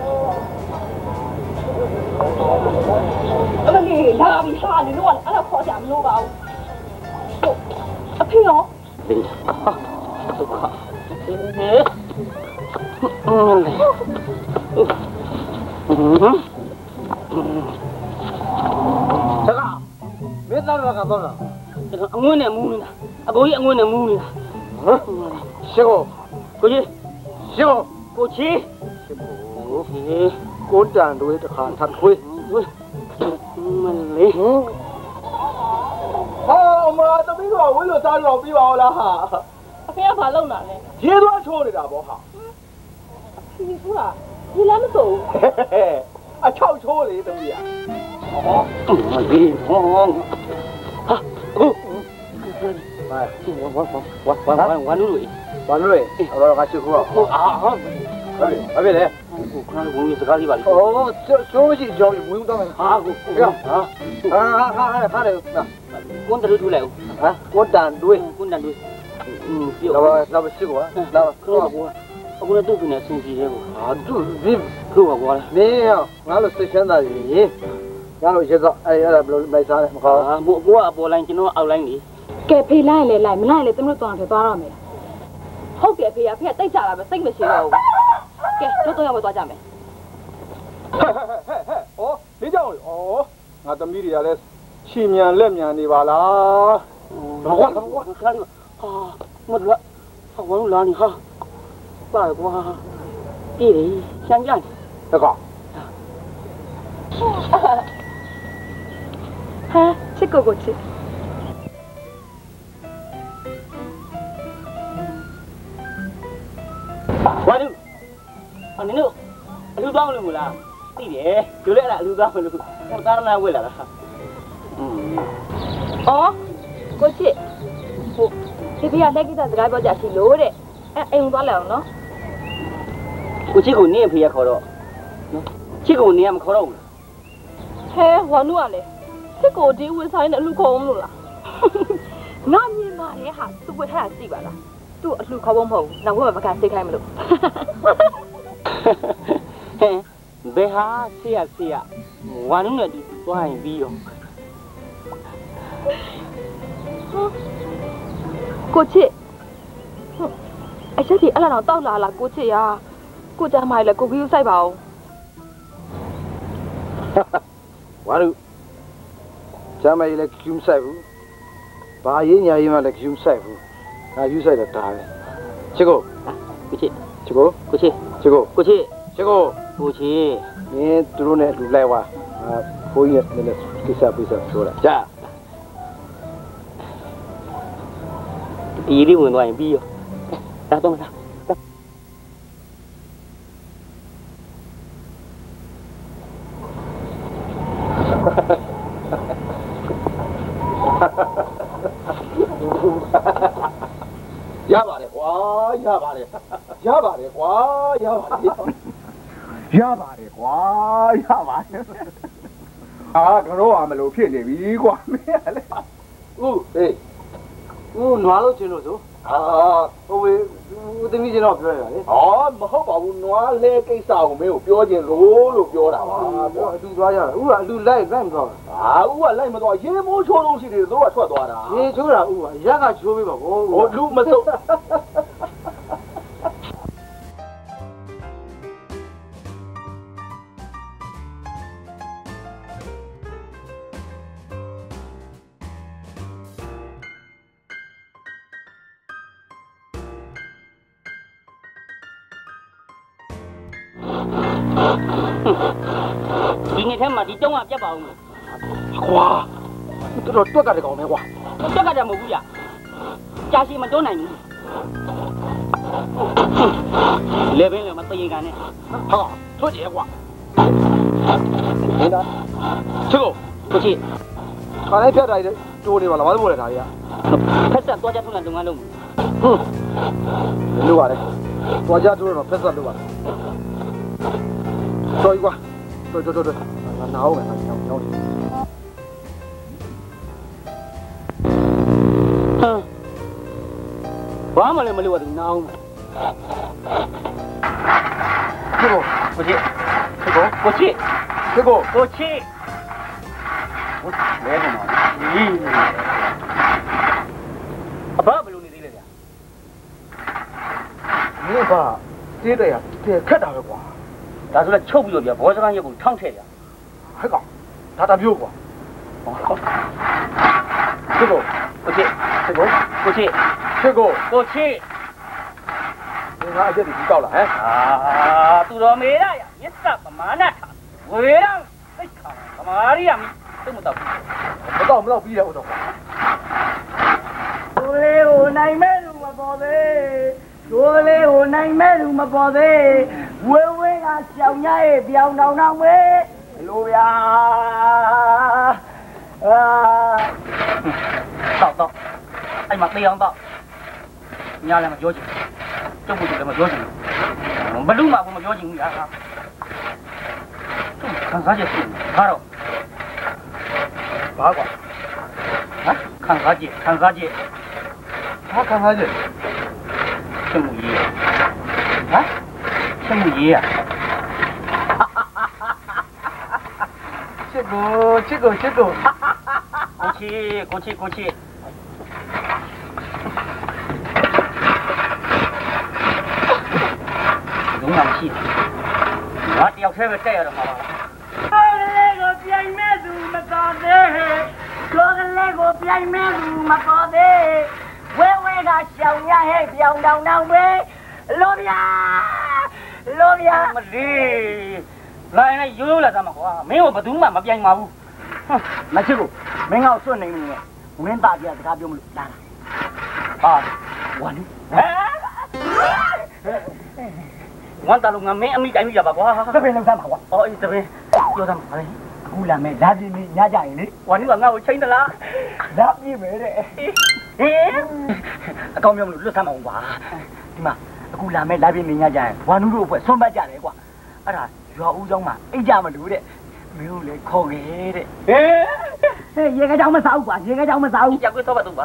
[SPEAKER 3] အမလေးလာပြီးဟာနေလို့အဲ့ဒါခေါ်ကြမလို့ပါဘူးအဖေရော
[SPEAKER 1] ဒုက္ခ
[SPEAKER 2] မင်းသားကတော့လား
[SPEAKER 1] အငွန်းနဲ့မူးနေတာအကိုကြီးအငွန်းနဲ့မူးနေတာ
[SPEAKER 2] ရှေ့
[SPEAKER 1] ကိုကြီး
[SPEAKER 2] ကိုချီကိုတန်တွေတခါထပ်ခွေး
[SPEAKER 1] မလေး
[SPEAKER 4] ဟာအမသမီးတို့ဝင်းလို့စားလို့ပြီးပါဦးလားဟာ
[SPEAKER 3] အဖေကဘာလုပ်လာလဲ
[SPEAKER 4] ရေသွားချိုးနေတာဗောဟာ
[SPEAKER 3] ဒီကူလားဒီလည်းမစိုးဘူး
[SPEAKER 4] အချောက်ချိုးလေသမီးอ่ะ
[SPEAKER 1] မလေးဟောဟာကိုဝါနုလို့
[SPEAKER 2] အော်ကချူခေါ်
[SPEAKER 1] ဟာ
[SPEAKER 2] ဘာဖြစ်လဲ
[SPEAKER 1] ကိုခဏလေးဝင်စကားလေးပါလေ
[SPEAKER 2] အော်ချိုးမရှိကြောင်းဝင်တော့မယ်
[SPEAKER 1] ဟာကို
[SPEAKER 2] ဟာတယ်
[SPEAKER 1] ကွန်းတူထူလိုက်ဦး
[SPEAKER 2] ဟာကွန်းတန်တွေး
[SPEAKER 1] ပြော
[SPEAKER 2] တော့ရှိကွာတော့
[SPEAKER 1] ခဏကွာအခုလည်းသူ့ပြနေဆင်းကြည့်တယ်ကို
[SPEAKER 2] ဟာသူ့ဒီ
[SPEAKER 1] ခုကွာ
[SPEAKER 2] မင်းငါလို့စိတ်ချမ်းသာရင်ငါလို့ရေစောအဲ့ဒါဘယ်လိုလိုက်စားလဲမကောင်း
[SPEAKER 1] ဟာမို့ကိုကအပေါ်လိုင်းကျွန်တော်အောက်လိုင်းလေ
[SPEAKER 3] ကဲဖေးလိုက်လေလိုက်မလိုက်လေသူတို့တောင်းတယ်သွားရမယ်ဟုတ်တယ်ဖေးကတိတ်ကြတာပဲစိတ်မရှိတော့ဘူးကဲတို့တော့ရောက်သွားကြမယ်
[SPEAKER 4] ဩဒီကြောင့်ဩငါသမီးတွေကလည်းချီမြန်လက်မြန်နေပါလား
[SPEAKER 1] ဘာကွာခါဟာမတ်လာဝမ်းလာနေဟာပါကွာပြေးလေရှမ်းကြတယ်
[SPEAKER 4] တကော
[SPEAKER 3] ဟာချစ်ကိုချစ်
[SPEAKER 1] ဝါလူအနေနဲ့အလူတောင်းလို့မလားသိတယ်ကျိုးလည်းအဲ့ဒါအလူတောင်းလို့သာရဏဝဲလာတာ
[SPEAKER 3] အော်ကိုချစ်ဟိုဒီပြရလက်ကိစ္စစကားပြောကြရှိလို့တဲ့အိမ်သွားလိုက်အောင်နော်
[SPEAKER 1] ကိုချစ်ကိုနင်းဖေးရခေါ်တော့နော်ချစ်ကိုနင်းကမခေါ်တော့ဘူးလား
[SPEAKER 3] ဟဲဝါနုကလည်းချစ်ကိုဒီဝင်ဆိုင်နဲ့အလူခေါ်အောင်လို့လားငါမြင်ပါတယ်ဟာသူ့ဝတ်ထားတာသိပါလားသူ့အလူခေါ်ဖို့မဟုတ်ဘူးနောက်ဘက်မှာမကန်စိတ်ခိုင်းမလို့
[SPEAKER 1] ဟဲဘယ်ဟာဆေးရဝါနုနဲ့ဒီသွားရင်ပြီးရော
[SPEAKER 3] ကိုချစ်အချက်ကြီးအဲ့လောက်တော့တောက်လာလားကိုချစ်ရာကိုကြမ်းမိုင်လဲကိုကြီးစိုက်ပါဦး
[SPEAKER 2] ဝါရုကြမ်းမိုင်လဲကျူးစိုက်ဘူးဘာရင်းညာရင်းမှလဲကျူးစိုက်ဘူးငါယူစိုက်တော့ဒါပဲချစ်ကို
[SPEAKER 1] ကိုချစ်
[SPEAKER 2] Chico,
[SPEAKER 3] Kuchi,
[SPEAKER 2] Chico,
[SPEAKER 3] Kuchi,
[SPEAKER 2] Chico.
[SPEAKER 3] Kuchi.
[SPEAKER 2] Ni turun ni dulu lewat. Boleh ni kisah suara. Ja.
[SPEAKER 3] Ini mungkin orang biar. Dah tunggu dah.
[SPEAKER 2] Ya balik, wah, ya balik, ya balik, wah, ya balik, ya balik, wah, ya balik. Kalau am lu phiền để bí quá mẹ đấy. Ê, nói lâu chuyện rồi chú. Ôi, tính đi chuyện nàoပြောvậy? Mà không bảo nói lê cây sào mấy ôngပြောchuyện lốပြောnào. Đừng nói ra, đừng lấy mà thôi. Lấy mà thôi, gì mua chỗ đông西的都要错多的。你chỗ nào giá cả chỗ mấy bảo我路没走。
[SPEAKER 3] ဒီနေ့ထဲမှာဒီတုံးကပြတ်ပါဦးမယ်
[SPEAKER 2] ကွာတော်တွက်ကတကောင်ပဲကွာ
[SPEAKER 3] တွက်ကတည်းမဟုတ်ဘူးကြာကြာရှည်မတွန်းနိုင်ဘူးလေဘင်းလေမသိရင်ကန်နဲ့
[SPEAKER 2] ဟာထွက်ကြကွာဟင်းသားချစ်ကို
[SPEAKER 3] ကိုချစ်
[SPEAKER 2] ခါတိုင်းဖြတ်တိုင်းတိုးနေပါလားဘာလို့ပို့လဲဒါကြီး
[SPEAKER 3] ဖက်ဆက်သွားကြထုံးတဲ့လုပ်ငန်းလုပ်မယ်
[SPEAKER 2] လုပ်ရတယ်သွားကြတိုးတော့ဖက်ဆက်လုပ်ရတယ်တော်ပြီကွာတော်နာအောင်မယ်ငါညောင်းတယ်
[SPEAKER 3] ဘာမှလည်းမလုပ်ရဘူးနားအောင်
[SPEAKER 2] ချစ်ကို
[SPEAKER 3] ကိုချစ်ကိုချစ်
[SPEAKER 2] ချစ်ကို
[SPEAKER 3] ကိုချစ်
[SPEAKER 2] လဲကုန်ပါ
[SPEAKER 3] အဘဘယ်လိုနေသေးလဲဗျာ
[SPEAKER 2] မင်းကတေးတယ်ရခက်တာပဲကွာ
[SPEAKER 3] ဒါဆိုလည်းချုပ်ပြီးတော့ဗျာဘောစကန်းရုပ်ကိုထောင်းထည့်ဗျာ
[SPEAKER 2] ဟဲ့ကောင်ဒါတာမျိုးကွာချစ်ကို
[SPEAKER 3] ကိုချစ်
[SPEAKER 2] ချစ်ကို
[SPEAKER 3] ကိုချစ်
[SPEAKER 2] ချစ်ကို
[SPEAKER 3] ကိုချစ်
[SPEAKER 2] ငါအကျက်ဒီကောက်လာဟမ်
[SPEAKER 3] သူတော်မေရရမြစ်စပမာဏထဝေရသိခါသမာရိယမိသိမတော့
[SPEAKER 2] မတော့ပြီးတယ်ဟုတ်တော့
[SPEAKER 4] ဒိုလေးကိုနိုင်မဲ့လူမပေါ်သေးဒိုလေးကိုနိုင်မဲ့လူမပေါ်သေးဝဲဝဲကရှောင်ရရဲ့ပြောင်းတောင်တောင်ပဲလိုဗျာ
[SPEAKER 3] တော့အဲ့မှာတေးအောင်တော့ညာလည်းမပြောချင်ကျုပ်ကလည်းမပြောချင်ဘလူးမှကိုမပြောချင်ဘူးဟာခံစားချက်ရှိဘာတော့
[SPEAKER 2] ဘာကွာ
[SPEAKER 3] ခံစားချက်
[SPEAKER 2] ဘာခံစားချက်
[SPEAKER 3] ချက်မှုရေးချက်မှုရေး
[SPEAKER 2] ချစ်ကို
[SPEAKER 3] ကိုချစ်လုံးဝမရှိဘူးငါတယောက်တည်းပဲတက်ရတော့မှာပါ
[SPEAKER 4] လားလေးကိုပြိုင်မဲ့သူမတော်သေးကိုကလေးကိုပြိုင်မဲ့သူမတော်သေးဝဲဝဲကရှောင်ရရဲ့ပြောင်းတောင်တောင်ပဲလိုဗျာ
[SPEAKER 3] မလေးလိုင်းနဲ့ရိုးလာသားမှာကွာမင်းကဘယ်သူမှမပြိုင်ပါဘူး
[SPEAKER 4] မချစ်ကိုမင်းကဆွတ်နေနေနဲ့ဝင်းသားပြစကားပြောမလို့လာဝါနီ
[SPEAKER 3] ဝန်တာလုံးငါမင်းအမိတိုင်မိကြပါကွာ
[SPEAKER 4] သပင်းလုံးသားမှာကွာ
[SPEAKER 3] အေးသပင်းပြောသားမှာပါလေ
[SPEAKER 4] အခုလာမယ်လာပြင်းညကြရင်လေ
[SPEAKER 3] ဝါနီကငါ့ကိုချိန်သလား
[SPEAKER 4] လာပြင်းမယ်တဲ့အကောင်ပြောမလို့လွတ်သမ်းအောင်ကွာဒီမှာအခုလာမယ်လာပြင်းညကြရင်ဝါနုတို့အဖွဲ့ဆွန့်ပတ်ကြတယ်ကွာအဲ့ဒါရွာဦးเจ้าမှာအိတ်ကြမလို့တဲ့မင်းတို့လေခေါ်ခဲ့တဲ့ရေကကြောင်မစားဘူးကွာရေကကြောင်မစားဘူး
[SPEAKER 3] ကြက်ကွေးတော့ပါတော့ပါ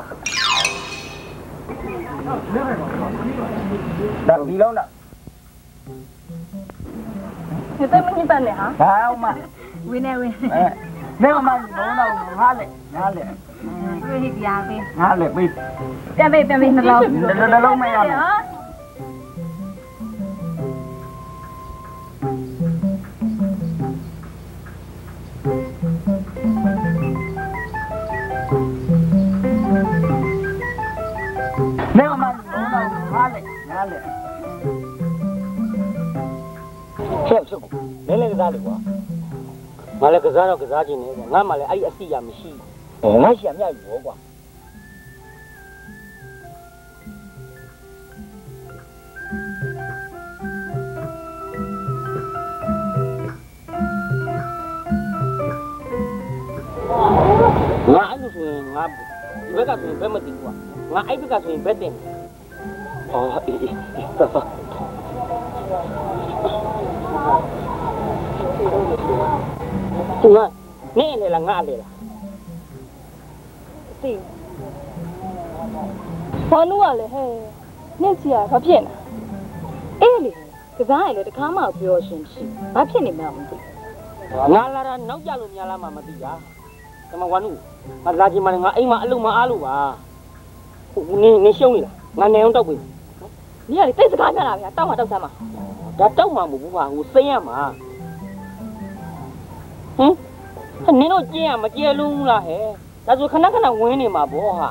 [SPEAKER 4] ဒါဒီလုံးတော့
[SPEAKER 3] 你在没你等的哈？
[SPEAKER 4] 好嘛，
[SPEAKER 3] 为呢为？
[SPEAKER 4] 那个嘛，弄到哪里？
[SPEAKER 3] 为是边呗。
[SPEAKER 4] 哪里呗？
[SPEAKER 3] 边那老。
[SPEAKER 4] 那老没有了。那个嘛，弄到哪里？
[SPEAKER 1] ဟဲ့ချက်ကိုလဲလဲကစားလေကွာငါလည်းကစားတော့ကစားခြင်းနေကွာငါမှလည်းအဲ့ဒီအစီအရမရှိငါရှိအမြတ်ယူရောကွာငါအဲ့လိုဆိုရင်ငါဒီဘက်ကဆိုရင်ဘက်မတင်ကွာငါအဲ့ဘက်ကဆိုရင်ဘက်တင်အော်အေးတော်တော်သူကနေလေလားငါလေလား
[SPEAKER 3] သိဘာလို့ကလဲဟဲ့နေ့ကြီးကဘာဖြစ်နေအေးလေကစားရလေတခါမှပြောရှင်ရှိဘာဖြစ်နေမှမသိ
[SPEAKER 1] ငါလာတာနောက်ကြလို့များလားမှမသိတာတမဝါနုငါလာချင်မှငါအိမ်မှာအလုံးမအားလို့ပါနေရှုံးနေလားငါနေအောင်တောက်ပြီ
[SPEAKER 3] 你那里对着干啥呀？倒嘛倒啥嘛？
[SPEAKER 1] ဒါတောက်မှာမဟုတ်ဘူးဟာဟိုစိမ့်ရမှာဟင်နင်တို့ကျင်းရမကျဲလုံးလားဟဲ့ဒါဆိုခဏခဏဝင်းနေမှာဗောဟာ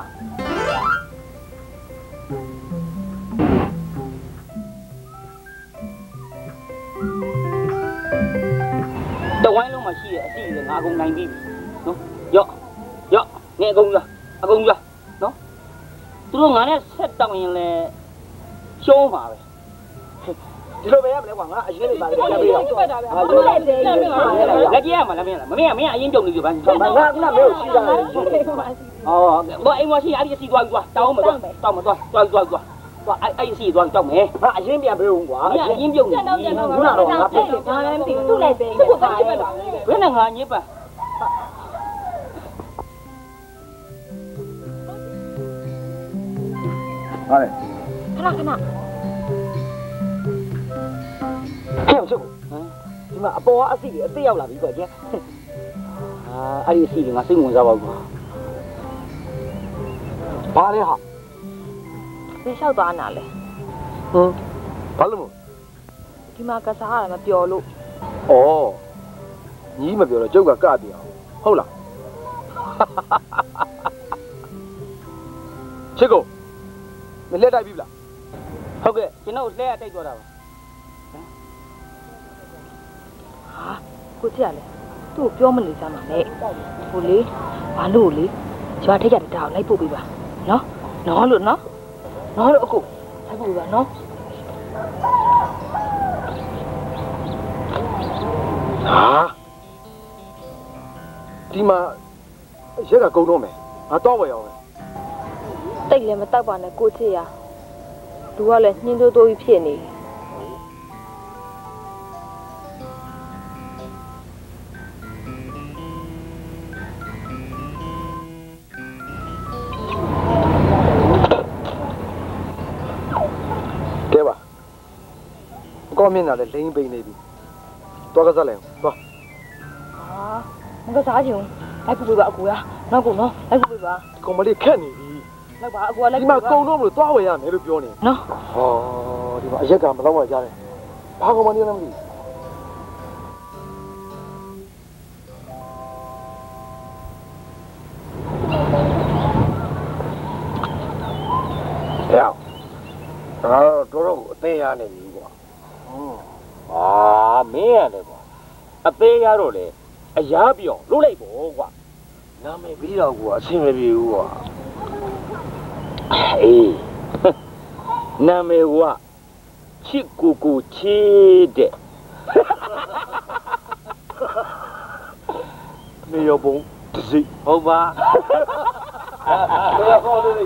[SPEAKER 1] တဝိုင်းလုံးမှာရှိတဲ့အစီအစဉ်ငါအကုန်နိုင်ပြီနော်ရော့နေအကုန်လားနော်သူတို့ငါနဲ့ဆက်တောင်းရင်လဲရှုံးပါပဲဒီလိုပဲရမလဲကွာငါအရင်လေးပါလေလက်ပြရအောင်လက်ပြရမှာလားမင်းအရင်ကြုံနေပြီဘာငါကမင်းကိုရှိတာလေဘောအိမ်မရှိအဲ့ဒီစီသွားတောင်းမသွားအဲ့ဒီစီသွားတောင်းမယ်ငါအရင်ပြန်ပြေဦးကွာမင်းအရင်ပြုံးနေခုနတော့ငါဖြစ်
[SPEAKER 3] ဘာလဲမသိဘူးသူ့လည်းပဲသူ့ကိုပါပဲ
[SPEAKER 1] ဘယ်နဲ့ငါညစ်ပါ
[SPEAKER 2] ဟာလေ
[SPEAKER 3] ခဏ
[SPEAKER 1] ဟဲ့ချုပ်ဒီမှာအပေါ်ကအစီအသေးရောက်လာပြီကွာကျန်အဲ့ဒီအစီကငါစိတ်ဝင်စားပါဘူးဘာလဲဟာ
[SPEAKER 3] ဘယ်လျှောက်သွားနာလဲ
[SPEAKER 2] ဘာလို့မို့
[SPEAKER 3] ဒီမှာကစားရမှာပျော်လို့
[SPEAKER 2] ဩညီးမပြောတော့ကျုပ်ကကပြအောင်ဟုတ်လားချစ်ကိုမလက်တိုက်ပြီလား
[SPEAKER 1] ဟုတ်ကဲ့ကျွန်တော်လက်ရတိုက်သွားတာပါ
[SPEAKER 3] ကိုကြည့်ရလေသူ့ကိုပြောမနေစမ်းပါနဲ့ဟိုလေဘာလို့လေကျွာထိတ်ရတဲ့တောင်လိုက်ပို့ပေးပါနော်လို့အခုလိုက်ပို့ပေးပါနော်
[SPEAKER 2] ဒီမှာရက်ကကုန်းတော့မယ်ငါတော့ဝယ်အောင်မယ်
[SPEAKER 3] တိတ်လည်းမတောက်ပါနဲ့ကိုချစ်ရသူကလည်းနှင်းတိုးတိုးကြီးဖြစ်နေ
[SPEAKER 2] ကဲပါကောင်းမြင်လာလဲလိမ့်ပိန်နေပြီသွားကစားလဲသွား
[SPEAKER 3] မကစားချင်လိုက်ပို့ပေးပါအကူရနောက်ကိုနော်လိုက်ပို့ပေးပါ
[SPEAKER 2] ကောင်မလေးခက်နေပြီ
[SPEAKER 3] လိုက်ပါအကူကလိုက်
[SPEAKER 2] ဒီမှာကုံတော့မလို့သွားဝယ်ရမယ်လို့ပြောနေ
[SPEAKER 3] နော်
[SPEAKER 2] ဟောဒီမှာအရက်ကမလောက်ရကြတယ်ဘာကောင်မလေးလည်းမသိ
[SPEAKER 1] တော်အသေးရနေပြီကွာမင်းရတယ်ကွာအသေးရတော့လေအရာပြောလို့လိုက်ပေါ့ကွာ
[SPEAKER 2] နာမည်ပြီးတော့ကွာအဆင်မပြေဘူးကွာ
[SPEAKER 1] အေးနာမည်ကချစ်ကိုချစ်တဲ့
[SPEAKER 2] နေရပုံတစိ
[SPEAKER 1] ဟုတ်ပါ
[SPEAKER 2] နေရပေါ်လို့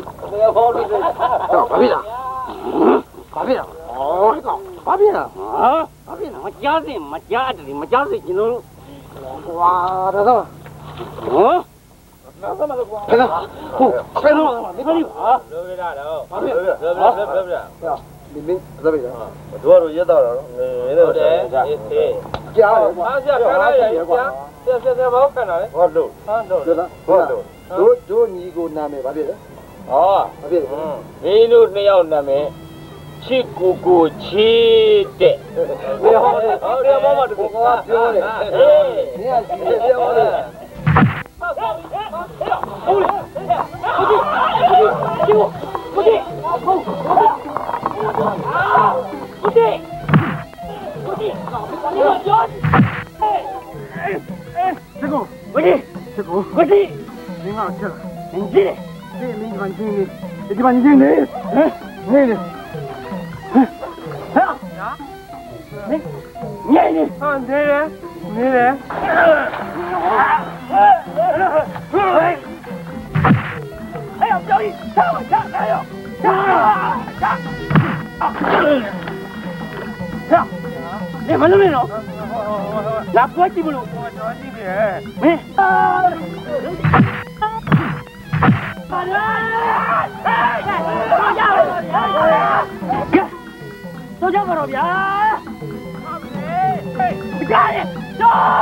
[SPEAKER 2] ဘာဖြစ်လဲဘာဖြစ်လဲ
[SPEAKER 1] မကြားစေမကြားတယ်မကြားစေကျွန်တော်တို့
[SPEAKER 2] ကွာတော့နားမလို့ကွာ
[SPEAKER 1] ဖဲတော့ဒီပါလိပါလိုရတာတော့ဘာဖြစ်လဲ
[SPEAKER 2] ဒီမင်းသက်ပြီလား
[SPEAKER 1] တို့ရက်တော့တော့ဟုတ်တယ်
[SPEAKER 2] ကြားတယ်ကွာ
[SPEAKER 1] ဆရာခဏလေးကြာဆရာဘာလို့ခဏလဲဟုတ်လို့
[SPEAKER 2] တို့ညီကိုနာမည်ဘာဖြစ်လဲဘာဖြစ်လဲ
[SPEAKER 1] မင်းတို့နှစ်ယောက်နာမည်ချစ်ကိုချစ်တဲ့
[SPEAKER 2] ဟုတ်ဘာမှတကူကပြောတယ်မင်းကကြီးပြောတယ်
[SPEAKER 1] ဟ弟，我表弟。
[SPEAKER 4] 这个，
[SPEAKER 1] 国弟，
[SPEAKER 4] 这个，
[SPEAKER 1] 国弟，
[SPEAKER 4] 您好，这个，
[SPEAKER 1] 你记得？
[SPEAKER 4] 这没地方进的，这地方你进的，那的，
[SPEAKER 1] 啊？你
[SPEAKER 4] 啊，对的，对的。
[SPEAKER 1] 哎呀，表弟，下，哎呦，下！你们怎么弄？拿过去不喽？
[SPEAKER 4] 我着急的。
[SPEAKER 1] 没。走家伙呀！赶紧走！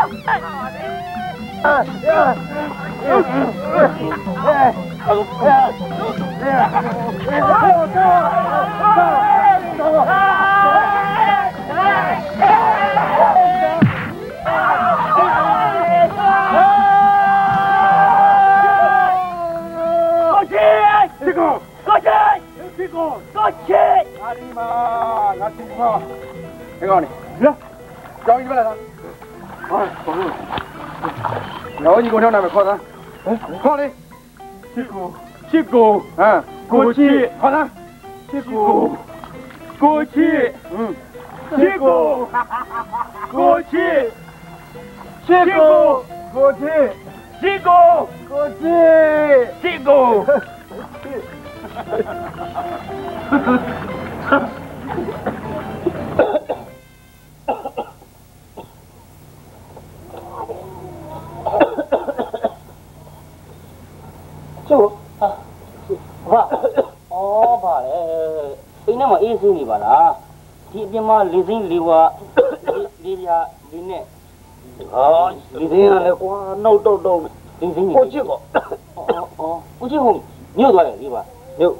[SPEAKER 1] 过去！
[SPEAKER 4] 阿里嘛，阿里嘛，这个呢？来，叫你过来看。哎，走路。然后你给我跳那边靠山，靠里。七股，过去，靠山。七股，过去，七股，过去，七股，过去，七股，过去，七股。
[SPEAKER 1] 就爸，哦爸嘞，你那么意思你吧啦？这边嘛，李生李话，李家李呢？啊，李生啊，来瓜闹到，李生你。我去过。哦，我去过，你有多少李吧？有。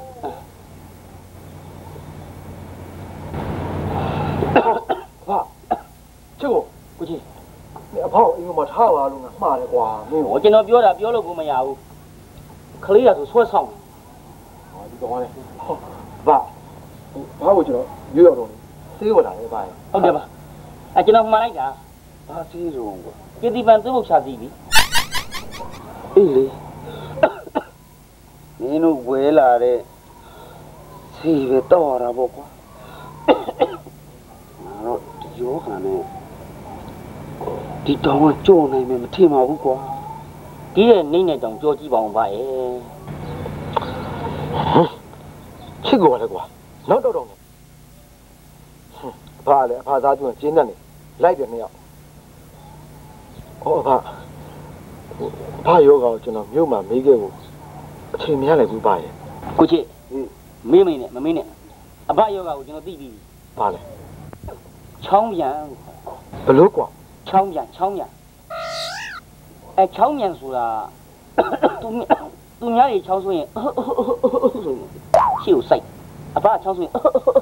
[SPEAKER 2] 爸，这个，估计你阿婆因为没查完了呢，妈的瓜，
[SPEAKER 1] 我见到表了过没有？可能也是说上。
[SPEAKER 2] 啊，你讲呢？爸，爸我知道有要东西，谁我打的爸呀？
[SPEAKER 1] 好的吧？啊，见到马来家。
[SPEAKER 2] 爸谁说我？
[SPEAKER 1] 这地方怎么下地皮？
[SPEAKER 2] 哎嘞，你那回来的，谁会到那不瓜？我有可能，你当我做那面天马不瓜？
[SPEAKER 1] ဒီရဲ့နေနဲ့တောင်ကြောကြည့်ပါအောင်ပါရဲ့
[SPEAKER 2] ချစ်ကိုပါလေကွာနောက်တော့နေဘာလဲအဖသားကျွန်းကျင်းတဲ့နေလိုက်တယ်နှစ်ယောက်ဟောဘာယောဂကိုကျွန်တော်မြို့မှာမေးခဲ့ဖို့အချိန်မရလိုက်ဘူးပါရဲ့
[SPEAKER 1] ကိုချစ်မေးမင်းနဲ့မမင်းနဲ့အဘယောဂကိုကျွန်တော်သိပြီ
[SPEAKER 2] ဘာလဲ
[SPEAKER 1] ချောင်းပြန်
[SPEAKER 2] ဘလို့ကွာ
[SPEAKER 1] ချောင်းပြန်ချောင်းပြန်ဆိုတာသူများတွေချောင်းဆိုရင်ရှေ့ကိုစိုက်အဘချောင်းဆိုရင်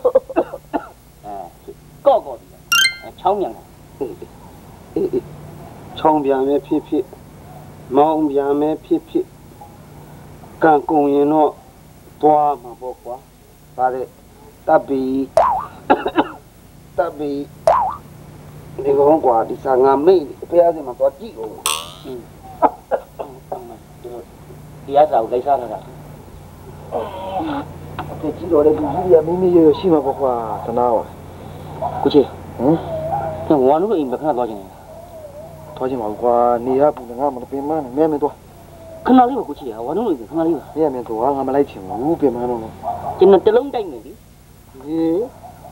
[SPEAKER 1] ကော့ချောင်းပြန်
[SPEAKER 2] ချောင်းပြန်ပဲဖြစ်ဖြစ်မောင်းပြန်ပဲဖြစ်ဖြစ်ကံကုန်ရင်တော့သွားမှာပေါ့ကွာဒါတဲ့တပ်ပြီးဒီကောင်ကွာဒီစာငါမိတ်ဖះစင်မှာသွားကြည့်အောင်
[SPEAKER 1] ဒီအစားကိုလိုက်စားတာ
[SPEAKER 2] အဲ့ကြည့်တော့လေဒီကြီးကမိမိရရှိမှာပေါ့ကွာသနာပါကိုချေ
[SPEAKER 1] ဝါနုအိမ်ဘယ်ခဏသွားချင်လဲ
[SPEAKER 2] သွားချင်ပါဘူးကွာနေရဘူးငါမပင်မနဲ့မြဲမြဲသွား
[SPEAKER 1] ခဏလေးပါကိုချေဝါနုအိမ်ခဏလေးပါ
[SPEAKER 2] မြဲမြဲသွားငါမလိုက်ချင်ဘူးပင်မတော့
[SPEAKER 1] ကျွန်တော်တလုံးတိုက်နေပြီ
[SPEAKER 2] ဟေး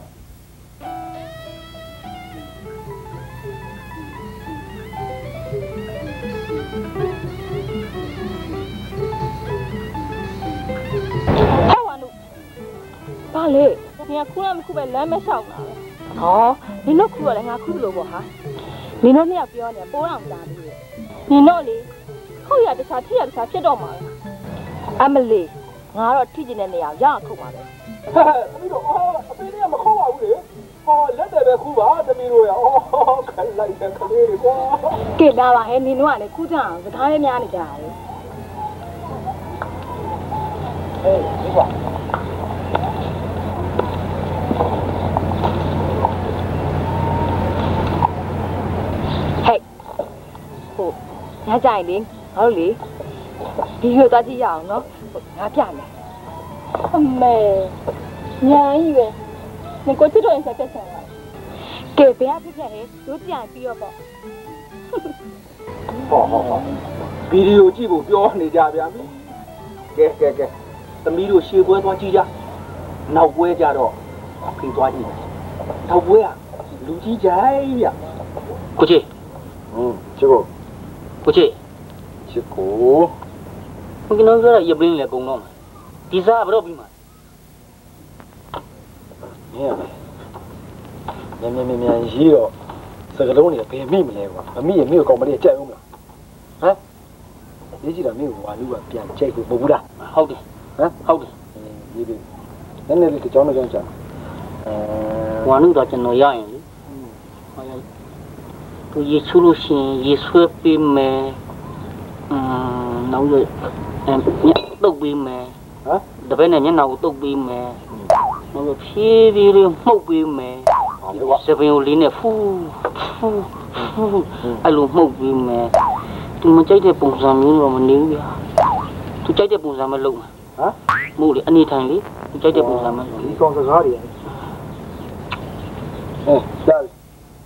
[SPEAKER 3] ဘာလဲငါခုနကခုပဲလမ်းမလျှောက်လာတယ်ဟောနင်တို့ခုရတယ်ငါခုလို့ပေါ့ဟာနင်တို့နှစ်ယောက်ပြောနေပိုးအောင်လာပြီနင်တို့လေခုရတခြားထိရတခြားဖြစ်တော့မှာအမလီငါတော့ထိကျင်တဲ့နေရာရအောင်ခုပါပဲ
[SPEAKER 2] ဟဲ့သမီးတို့အော်အဖေလေးကမခေါ်ပါဘူးလေဟောလက်တယ်ပဲခူးပါသမီးတို့ရအော်ခလိုက်တဲ့ကလေးတွေကွာ
[SPEAKER 3] ကဲလာပါဟဲ့နင်တို့ကလေခုကြအောင်စကားလေးများနေကြရတယ်
[SPEAKER 2] ဟေးဒီကွာ
[SPEAKER 3] ညကြရင်လေငါတို့လေဒီလိုသွားကြည့်ရအောင်နော်ငါပြမယ်အမေညာကြီးပဲငါကိုချစ်တော့ရင်ဆက်ပြတ်ချင်တာကဲဘယ်အဖြစ်ဖြစ်ဟဲ့တို့ပြန်ပြီးတော့ပေါ့
[SPEAKER 2] ဟောဗီဒီယိုကြည့်ဖို့ပြောနေကြဗျာမင်းကဲသမီးတို့ရှေ့ပွဲသွားကြည့်ကြနောက်ပွဲကြတော့ဖေးသွားကြည့်မယ်နောက်ပွဲကလူကြီးကြိုင်ဗျကိုချစ်ချစ်ကိုချစ်ဘယ်ကတော့ရရပင်းလေကုံတော့မှာဒီစားဘယ်တော့ပြီးမှာမင်းမြန်ရေးတော့စကလုံးတွေကဘယ်မိမလဲကွာမမိရင်မင်းကိုကောင်မလေးကြိုက်အောင်မလားဟမ်ရေးကြည့်တာမင်းကိုဝါလူကပြန်ကြိုက်ဖို့မဟုတ်ဘူးလားဟုတ်တယ်ဟုတ်တယ်ရေးပြီနည်းနည်းလေးကြောင်းတော့ကြောင်းချဝါလူတော့ကျွန်တော်ရရင်လေသူရေချိုးလို့ရှိရင်ရေဆွဲပေးမယ်နောက်ရညတုတ်ပေးမယ်တပည့်နဲ့ညနာကိုတုတ်ပေးမယ်နောက်ဖြည်းဖြည်းလေးမှုတ်ပေးမယ်စပင်ကိုလေးနဲ့ဖူးအဲ့လိုမှုတ်ပေးမယ်သူမကြိုက်တဲ့ပုံစံမျိုးတော့မနေဘူးဗျာသူကြိုက်တဲ့ပုံစံမလုပ်မှာမို့လေအနေထိုင်လေသူကြိုက်တဲ့ပုံစံမလုပ်ဒီကောင်စကားတွေကြားပြီ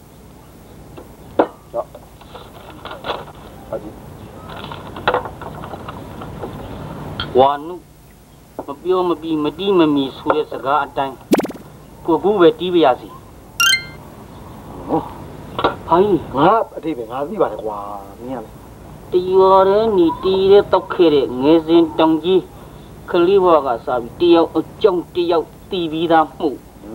[SPEAKER 2] ဝါနုမပြောမပြီးမတီးမမီဆိုတဲ့စကားအတိုင်းကိုကူပဲတီးပါရစီဟိုင်းငါအတိပဲငါသိပါတယ်ကွာမင်းရမယ်တရော်တဲ့နီတီးတဲ့တောက်ခဲ့တဲ့ငယ်စဉ်တောင်ကြီးခလီဘွားကစားပြီးတယောက်အကြောင်းတယောက်တီးပြီးသားမှု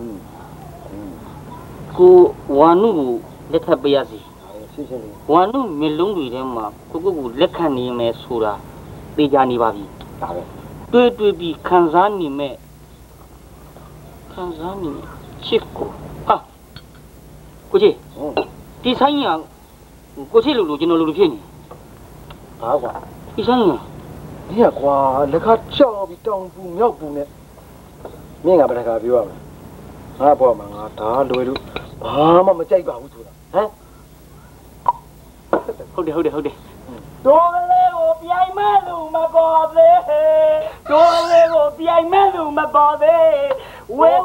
[SPEAKER 2] ကိုဝါနုကိုလက်ထပ်ပါရစီဝါနုမျိုးလုံးတွေထဲမှာကိုလက်ခံနေမယ်ဆိုတာသိကြနေပါပြီဒါပဲတွေ့ပြီးခံစားနေမဲ့ချစ်ကိုဟာကိုကြီးဒီဆိုင်ကကိုချစ်လို့ကျွန်တော်လို့ဖြစ်နေဟာကွာဒီဆိုင်ကဒီကကွာလက်ခါကြောက်ပြီးတောင်ပူမြောက်ပူနဲ့မင်းကဘယ်တခါပြောရမလဲငါဘောမှာငါဒါလွယ်လို့ဘာမှမကြိုက်ပါဘူးဆိုတာဟမ်ဟုတ်တယ်တို့ကလေးကိုပြိုင်မဲ့လူမပေါ်သေးတို့ကလေးကိုပြိုင်မဲ့လူမပေါ်သေးဝဲ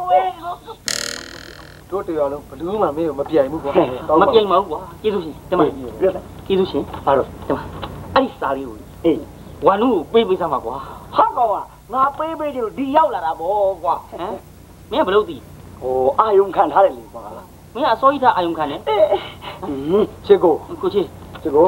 [SPEAKER 2] တို့တရားလုံးဘလူးမှမင်းကိုမပြိုင်ဘူးကွာမပြိုင်ပါဘူးကွာကျေးဇူးရှင်တမကျေးဇူးရှင်ဘာလို့တမအဲ့ဒီစာလေးကိုအေးဝါနုကိုပေးစမ်းပါကွာဟာကောင်ကငါပေးတယ်လို့ဒီရောက်လာတာဗောကွာဟမ်မင်းကဘလို့သိဟိုအာယုံခံထားတယ်လေကွာမင်းကအစောကြီးထားအာယုံခံတယ်ချစ်ကိုချစ်ချစ်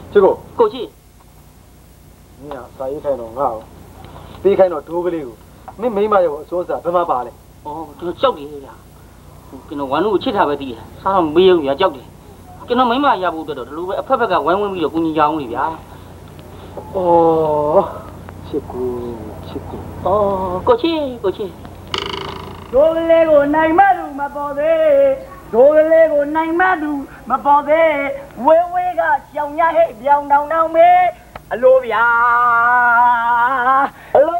[SPEAKER 2] မင်းကစာရေးခိုင်းတော့ငါ့ကိုပေးခိုင်းတော့ဒိုးကလေးကိုမင်းမိမရဲ့အစိုးစားဘယ်မှာပါလဲဩကျွန်တော်ကြောက်တယ်ဗျာကျွန်တော်ဝမ်းလို့ချစ်တာပဲသိတယ်စားတော့မေးရုံဗျာကြောက်တယ်ကျွန်တော်မိမရဖို့အတွက်တော့ဒီလိုပဲအဖက်ဖက်ကဝိုင်းဝန်းပြီးတော့ကိုကြီးကြောင်းနေဗျာဩချစ်ကိုဩကိုချစ်ဒိုးကလေးကိုနိုင်မလူမပေါ်သေးဒိုးကလေးကိုနိုင်မလူမပေါ်သေးဝဲကကြောင်ရဟဲ့ပြောင်တောင်မေးအလိုဗျာအလို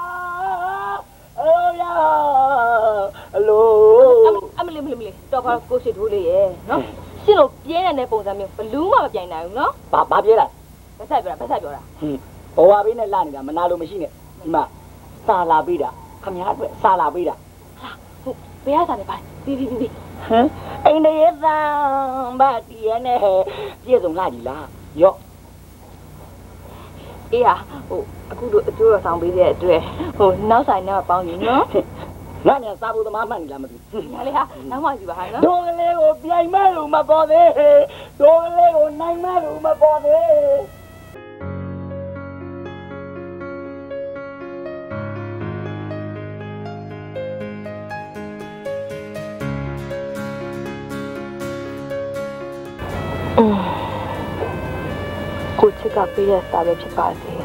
[SPEAKER 2] အမလေးတော့ပါကိုရှိထိုးလေးရဲ့နော်ရှင်းလို့ပြင်းနေတဲ့ပုံစံမျိုးဘလူးမှမပြိုင်နိုင်ဘူးနော်ဘာပြဲလိုက်ဘက်ဆက်ပြောတာဘဝဘေးနဲ့လာနေတာမနာလို့မရှိနဲ့ဒီမှာစာလာပေးတာခမရအတွက်စာလာပေးတာဟုတ်ဘယ်ရစာလဲပါပြီးဟမ်အိန္ဒိယသံဘာတီးနဲ့ပြည့်စုံလာပြီလားရော့အေးဟာဟိုအခုတို့အကျိုးတော်ဆောင်ပေးတဲ့အတွက်ဟိုနောက်ဆိုင်နဲ့ပေါင်းရင်နော်ငါနဲ့စားဖို့သမားမှန်နေလားမသိဘူးညာလေဟာနောက်မှယူပါဟာနော်ဒိုးကလေးကိုပြိုင်မဲ့လို့မပေါ်သေးဒိုးကလေးကိုနိုင်မဲ့လို့မပေါ်သေးကိုချစ်ကပေးရတာပဲဖြစ်ပါစေ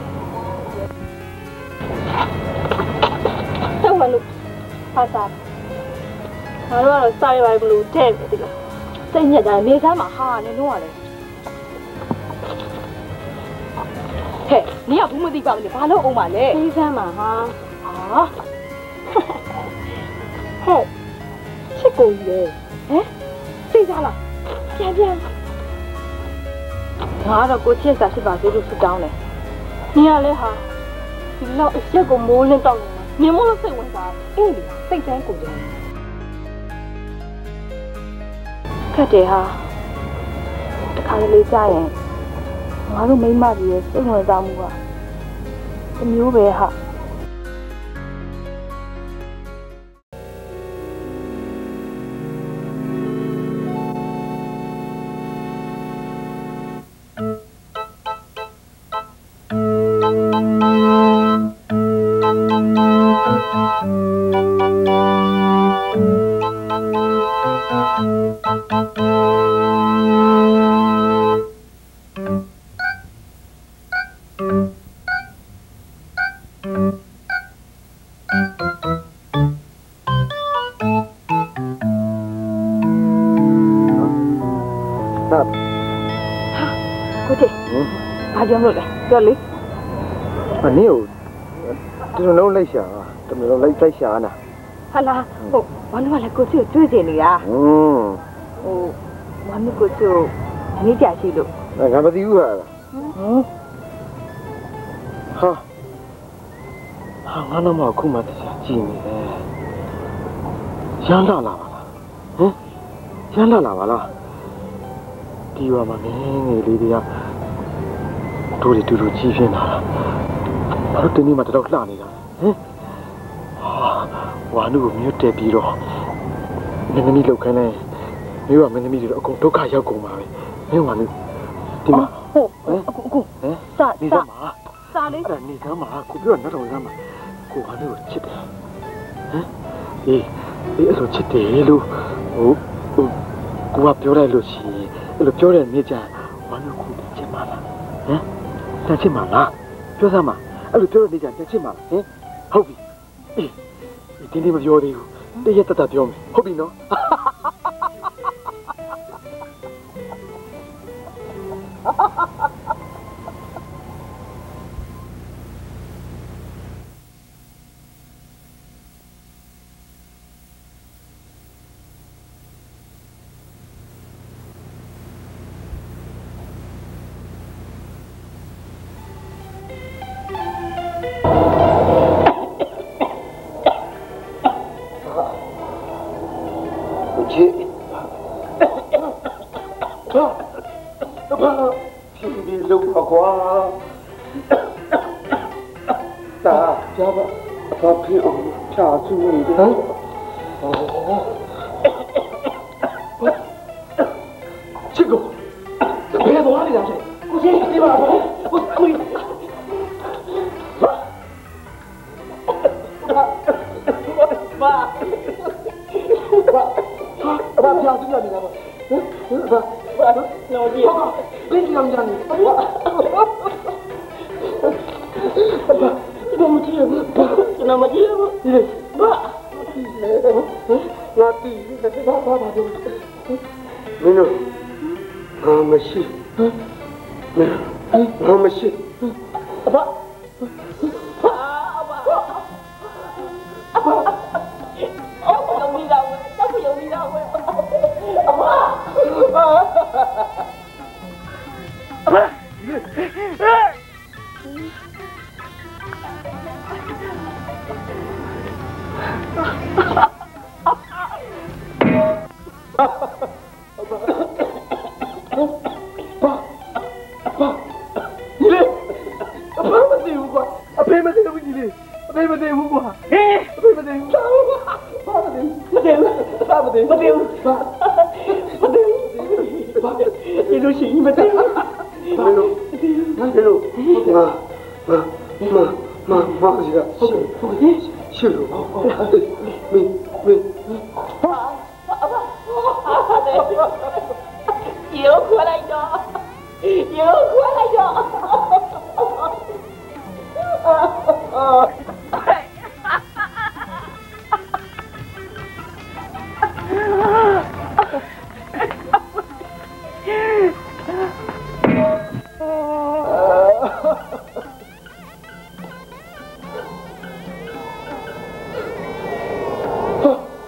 [SPEAKER 2] တော့လို့ဟာစားငါတို့ကတော့စားရပါဘလို့တဲ့တယ်ဒီလားစိတ်ညက်တာနေသားမှာဟာနေတော့ရတယ်ဟဲ့နေကဘူးမသိပါဘူးလေဘာလို့အောင်ပါလဲနေသားမှာဟာဟဲ့ချစ်ကိုကြီးလေဟမ်သိသားလားပြန်
[SPEAKER 3] ငါကတော့ကိုချစ်စာဖြစ်ပါစေလို့ဆုတောင်းတယ်။နေရလဲဟာဒီလောက်အရက်ကိုမိုးလင်းတောက်နေမှာမြင်မလို့စိတ်ဝင်စားအေးလေစိတ်တိုင်းကိုကြည့်ခက်တယ်ဟာတခါလေကြာရင်ငါတို့မိမကြီးရဲ့စိတ်ဝင်စားမှုကတစ်မျိုးပဲဟာပြောလေ
[SPEAKER 2] မနေကိုဒီလိုလုံးလိုက်ရှာတမလုံးလိုက်ရှာနာ
[SPEAKER 3] ဟာလားဟုတ်ဘာလို့လဲကိုချစ်တွေ့နေရဟိုဘာလို့ကိုချစ်နေကြရှိလို့
[SPEAKER 2] ငါမသိဘူးဟာငါတော့မအခုမှတရားကြည့်နေတယ်ရမ်းလာပါလားရမ်းလာပါလားဒီဝါမှာငယ်ငယ်လေးတွေကတို့တွေတူတူကြီးပြင်းလာတာဘာလို့တင်းနေမှတော့လှနေတာဝါနုကိုမြတ်တက်ပြီးတော့မင်းသမီးလောက်ခိုင်းလိုက်မျိုးကမင်းသမီးတွေတော့အကုန်ဒုက္ခရောက်ကုန်ပါပဲမင်းဝါနုဒီမှာ
[SPEAKER 3] ဟုတ်အခုစာ
[SPEAKER 2] နေစမ်းပါ
[SPEAKER 3] စာလေး
[SPEAKER 2] အဲ့နေစမ်းပါကိုပြောတော့တော့စမ်းပါကိုဝါနုကိုချစ်တယ်အေးအဲ့လိုချစ်တယ်လို့ကိုကပြောလိုက်လို့ရှိရင်အဲ့လိုပြောတဲ့နေ့ကျဝါနုကိုချစ်မှာလားတက်ချစ်မှာလားပြောစမ်းပါအဲ့လိုပြောတဲ့နေ့ကျတက်ချစ်မှာဟုတ်ပြီအေးဒီနေ့မပြောသေးဘူးတရက်တတပြောမယ်ဟုတ်ပြီနော်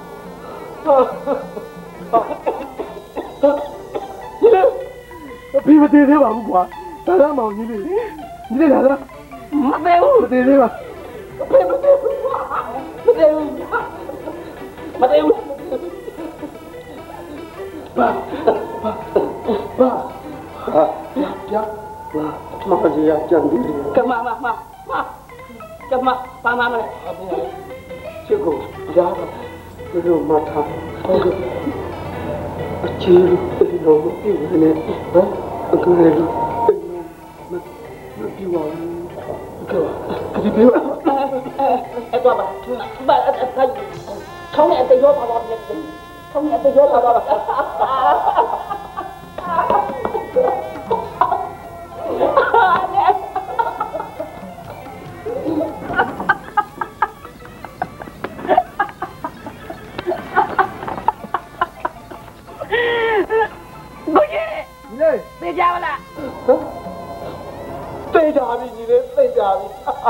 [SPEAKER 2] ဘဖေမသေးသေးပါဘူးကွာဒါကမောင်ကြီးလေးညီလေးလား
[SPEAKER 1] မသေးဘူး
[SPEAKER 2] မသေးသေးပါ
[SPEAKER 1] ဖေမသေးဘူးမသေးဘူးမသေးဘူး
[SPEAKER 2] ပါကြာမကြီးရကြံပြီး
[SPEAKER 1] ကမကမပါမမလဲ
[SPEAKER 2] ချစ်ကိုကြားတော့ဘယ်လိုမှထားဟုတ်ကဲ့အချီလို့ဒီလိုမပြည့်နဲ့ဟမ်အခုလည်းလို့မပြည့်ပါဘူးကဲဒီပြေပါ
[SPEAKER 1] အဲ့တော့ပါထုံးနေအတေရောပါပါပြီထုံးနေအတေရောပါပါသိကြပါလား
[SPEAKER 2] သိကြပြီညီလေးသိကြပြီ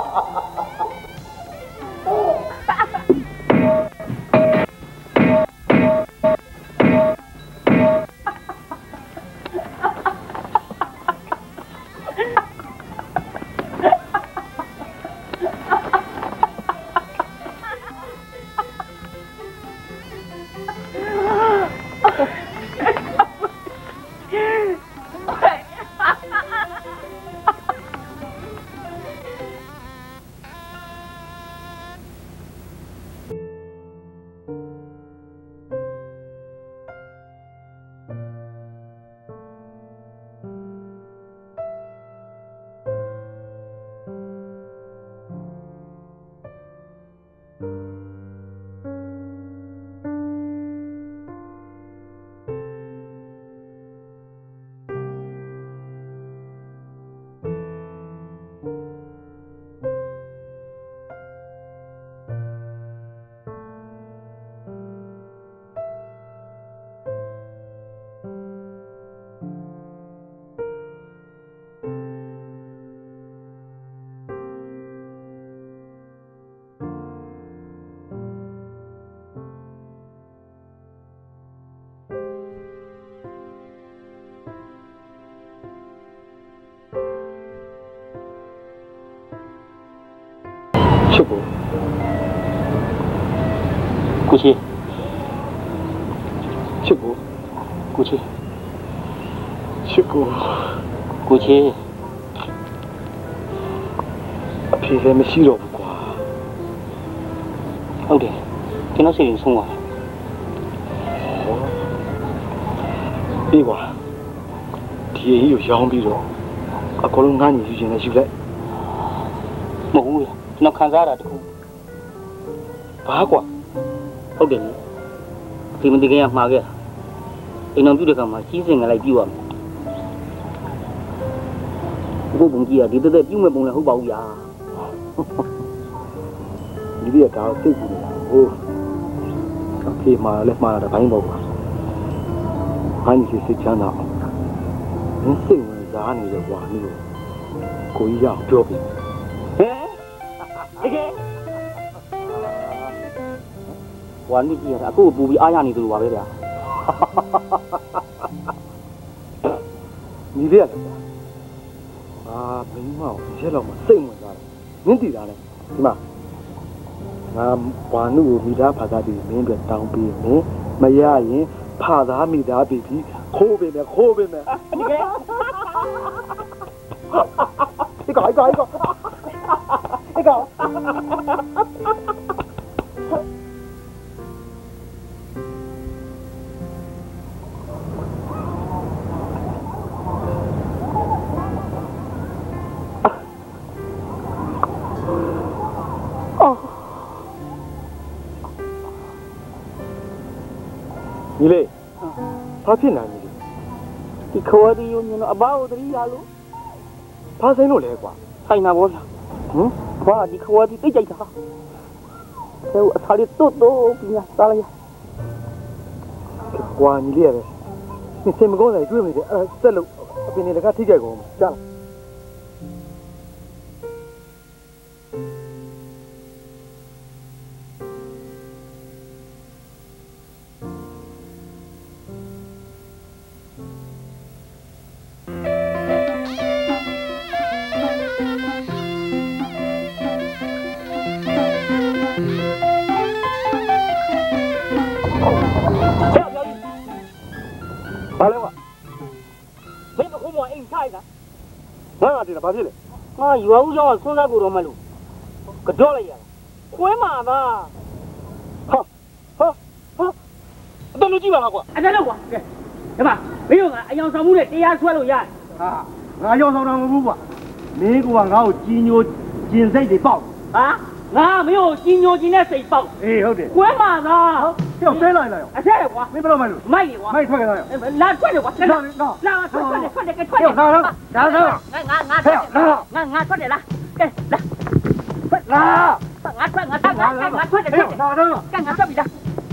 [SPEAKER 2] ချစ်ကို
[SPEAKER 1] ကိုချီ
[SPEAKER 2] ချစ်ကို
[SPEAKER 1] ကိုချီ
[SPEAKER 2] ချစ်ကို
[SPEAKER 1] ကိုချီ
[SPEAKER 2] အဖေလည်းမရှိတော့ဘူးကွာ
[SPEAKER 1] ဟုတ်တယ်ကျွန်တော်စိတ်ရင်ဆုံးသွားတယ်
[SPEAKER 2] အေးကွာဒီအကြီးကိုရောင်းပြီးတော့အကုန်လုံးငါ့ညီယူချင်တယ်ယူလိုက်
[SPEAKER 1] မဟုတ်ဘူးကျွန်တော်ခံစားရတာတခု
[SPEAKER 2] ဘာကွာ
[SPEAKER 1] ဟုတ်တယ်ဒီမတိကရမှာခဲ့အိမ်တော်ပြုတဲ့ခါမှာကြီးစင်ကလိုက်ပြုရမယ်အခုပုံကြီးကဒီတက်ပြုမဲ့ပုံလည်းဟုတ်ပါဘူးညာ
[SPEAKER 2] ဒီပြတာစိတ်ကူနေတာဟိုအဖေမှာလည်းမှားတာဘိုင်းပေါ့ကွာဘာကြီးစိတ်ချမ်းသာအောင်မင်းစိတ်ဝင်စားနေတယ်ကွာမျိုးကိုကြီးရအောင်ပြောပြ
[SPEAKER 1] တကယ်ဝါနစ်ကြီးရတာအခုပူပြီးအားရနေသလိုပါပဲဗျာ
[SPEAKER 2] ညီလေးရတယ်ကွာမင်းမောင်ရက်တော့မစိတ်ဝင်စားတယ်မင်းတည်တာလဲဒီမှာငါဘာနုကိုမိသားဖာသားပြီးမင်းအတွက်တောင်းပေးမင်းမရရင်ဖာသားမိသားပြီးပြီးခိုးပေးမယ်တကယ်ဒီကောင်ညီလေးဘာဖြစ်နေလဲ
[SPEAKER 1] ဒီခေါ်ဒီယူညအဘောက်တရီရလို့
[SPEAKER 2] ဘာဆိုင်လို့လဲကွာ
[SPEAKER 1] ဆိုင်နာဘောဗျာဘာဒီခေါ်ဒီတိတ်ကြိုက်တာဟဲ့အစားလေးတိုးပြညာစားလိုက်
[SPEAKER 2] ကွာညီလေးရတယ်你怎么讲来对没的？这路边那个体检工，讲。 တင်တာဘာဖြစ်လဲ
[SPEAKER 1] ငါရွာဦးကျောင်းကဆွမ်းစားကိုတော့မလို့ကြော့လိုက်ရတာခွဲမှာပါဟာအတလူကြည့်ပါလားကွာအတလို့ကွာကဲဒီမှာမင်းတို့ကအယောင်ဆောင်မှုနဲ့တရားဆွဲလို့ရတယ်ဟာငါယောင်ဆောင်တာမဟုတ်ဘူးကွာမင်းကငါ့ကိုကြီးညိုကျင်စိတ်တွေပေါက်ဟာငါမင်းကိုကြီးညိုကျင်တဲ့စိတ်ပေါက်အေးဟုတ်တယ်ခွဲမှာသာဟုတ်ဆဲလိုက်လိုက်အဆဲကွာမင်းဘယ်လိုမှလို့မိုက်နေကွာမိုက်ထွက်ကြတော့လာထွက်တယ်ကွာလာထွက်တယ်ထွက်တယ်လာတော့ငါထွက်တယ်လားကဲလာငါထွက်တယ်ကဲငါထွက်ပြီလား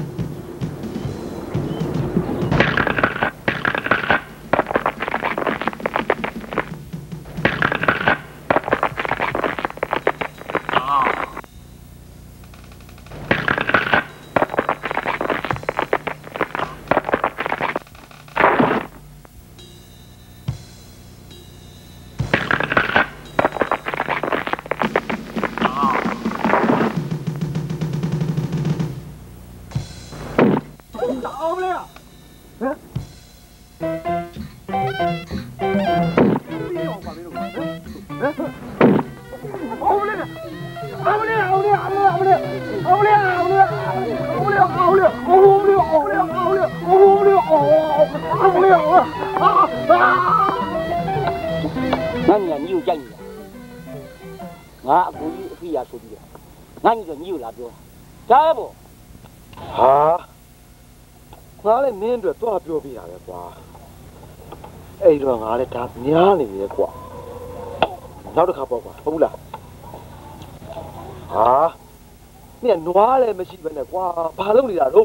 [SPEAKER 1] ငါအကူကြီးအဖေရဆိုပြီးတော့ငါညီတော့ညီကိုလာပြောတာကြားရပေါ့
[SPEAKER 2] ဟာငါလည်းမင်းအတွက်သွားပြောပြတာပဲကွာအဲ့တော့ငါလည်းဒါများနေတယ်ကွာနောက်တစ်ခါပေါ့ကွာဟုတ်ဘူးလားဟာမင်းနွားလည်းမရှိဘဲနဲ့ကွာဘာလုပ်နေတာတော့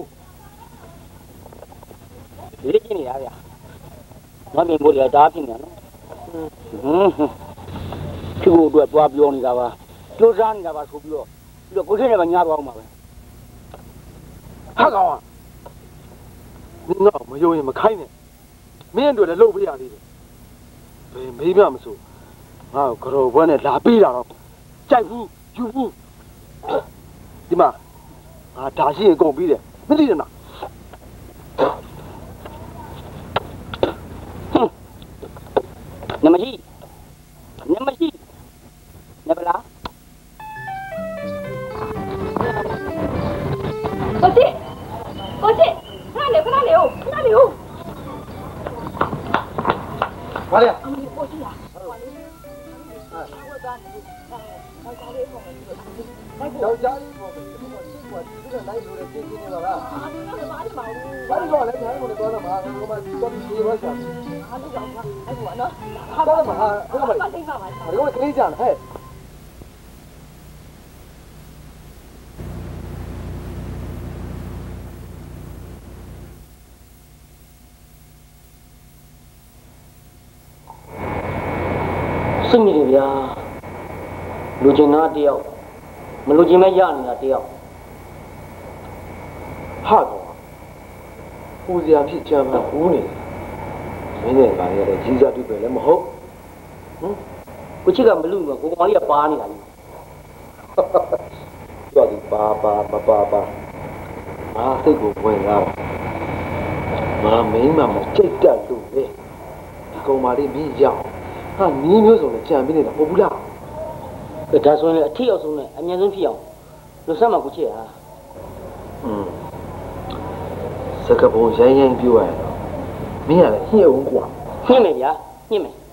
[SPEAKER 1] လေ့ကျင့်နေတာဗျာငါမြင်ဖို့ရတာဖြစ်နေနော်သူ့အတွက်သွားပြောနေတာပါကြိုးစားနေတာပါဆိုပြီးတော့ကိုချင်းနဲ့ပဲညားသွားအောင်ပါပဲ
[SPEAKER 2] ဟာကောင်မင်းတော့မယုံရင်မခိုင်းနဲ့မင်းအတွက်လည်းလှုပ်ပေးရသေးတယ်ဘယ်မေးမှမစိုးငါ့ကိုကြော်ဘွဲနဲ့လာပေးတာတော့ကြိုက်ဘူးယူဘူးဒီမှာငါဒါရှိရင်ကုန်ပြီးတယ်မသိတယ်နော်
[SPEAKER 1] နမကြီးနေပလားကိုချစ်ခဏလေဘာလဲ
[SPEAKER 2] ဘာလဲ
[SPEAKER 1] အမေကိုချစ်လား
[SPEAKER 2] ယောက်ျားလေးပေါ့ဒီကလိုက်လို့လည်းပြင်နေတော့လားဘာလို့လဲငါ့ကိုလည်းတော့မှာငါကမှတော့ဒီလိုပါချာ
[SPEAKER 1] အားလုံးကအဲ့ကွာနော်
[SPEAKER 2] ဟာတော့မှာဟုတ်ပါလိမ့်ပါပါဒီကလေးကြတယ်ဟဲ့
[SPEAKER 1] စိတ်နေတယ်ဗျာလူကျင်သားတယောက်မလူကျင်မဲ့ရနေတာတယောက်
[SPEAKER 2] ဟာတော့ပူစရာဖြစ်ချမ်းမှဘူးနေမင်းနဲ့ပါရတဲ့ကြီးစားတွေ့ပဲလည်းမဟုတ်
[SPEAKER 1] ကိုချစ်ကမလူဘူးကိုကောင်လေးကပါနေတာလေ
[SPEAKER 2] တော့ဒီပါငါစိတ်ကိုဝင်လာငါမင်းမမကြိတ်တတ်လို့ပဲဒီကောင်မလေးမင်းရောက်ဟာနင်းမျိုးစုံနဲ့ကြံပြီးနေတာဟုတ်ဘူးလား
[SPEAKER 1] ဒါဆိုရင်အထီရောက်ဆုံးနဲ့အမြန်ဆုံးဖြစ်အောင်လူဆက်မှာကိုချစ်ဟာ
[SPEAKER 2] စကပုံရိုင်းပြောရတော့မင်းကလည်းညှိအောင်ကွာ
[SPEAKER 1] ညှိမယ်ဗျာညှိမယ်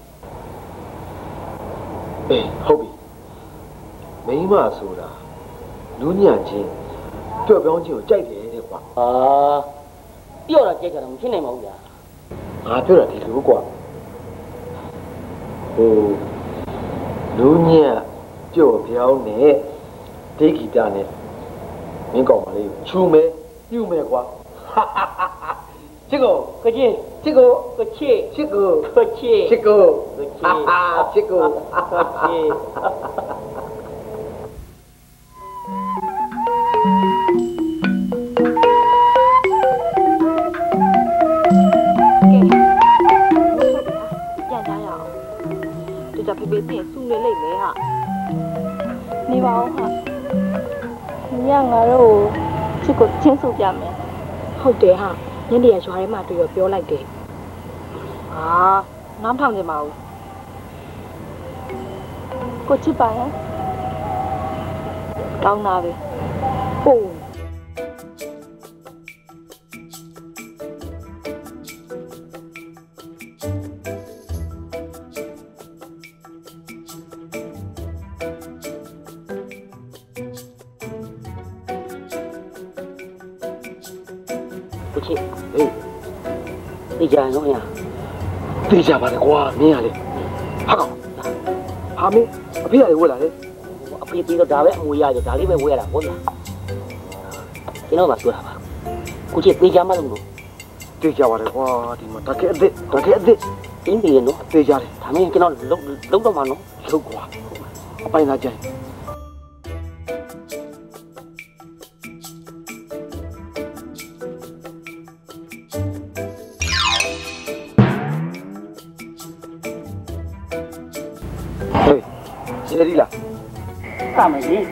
[SPEAKER 2] အေးဟုတ်ပြီမိန်းမဆိုတာလူညံ့ချင်းပျော့ပြောင်းချင်းကိုကြိုက်တယ်တဲ့ကွာ
[SPEAKER 1] ဟာပြော့တာကြိုက်တာတော့မဖြစ်နိုင်ပါဘူးဗျာ
[SPEAKER 2] ငါပြောတာဒီလိုကွာဟိုလူညံ့ပျော့ပြောင်းနဲ့ဒိတ်ဂီတာနဲ့မင်းကောင်မလေးချူမယ်ပြုတ်မယ်ကွာချစ်ကို
[SPEAKER 1] ကချစ်
[SPEAKER 2] ချစ်ကို
[SPEAKER 1] ကချစ်
[SPEAKER 2] ချစ်ကို
[SPEAKER 1] ကချစ်
[SPEAKER 2] ချစ်ကိုချစ်ကို
[SPEAKER 1] ကချစ်ဖေဖေသိရင်စူနေလိမ့်မယ်ဟာ
[SPEAKER 3] နေပါအောင်ဟာညငါတို့ချစ်ကိုချင်းဆိုပြမယ်
[SPEAKER 1] ဟုတ်တယ်ဟာညနေရရွာထဲမှာတွေ့ရပြောလိုက်တယ်
[SPEAKER 3] ဟာနားထောင်ကြပါဦးကိုချစ်ပါရဲ့ကောင်းတာပဲပို့
[SPEAKER 1] ကိုချစ်ဟေးသိကြရောညာ
[SPEAKER 2] သိကြပါလေကွာမင်းရလေဟာကောင်ဟာမင်းအဖေရတယ်ဝက်လာလေ
[SPEAKER 1] အဖေပြီးတော့ဒါပဲအမွေရတယ်ဒါလေးပဲဝယ်ရတာဟုတ်လားကျွန်တော်ကပြောတာပါကိုချစ်သိကြမှလို့
[SPEAKER 2] သိကြပါလေကွာဒီမှာတကယ်အစ်
[SPEAKER 1] တင်းတည်ရနော်
[SPEAKER 2] သိကြတယ်
[SPEAKER 1] ဒါမင်းကျွန်တော်လုံးတော့မှာနော်
[SPEAKER 2] လုံးကွာအပိုင်လာကြိုင်ရည်လား
[SPEAKER 1] စမယ်ကြီး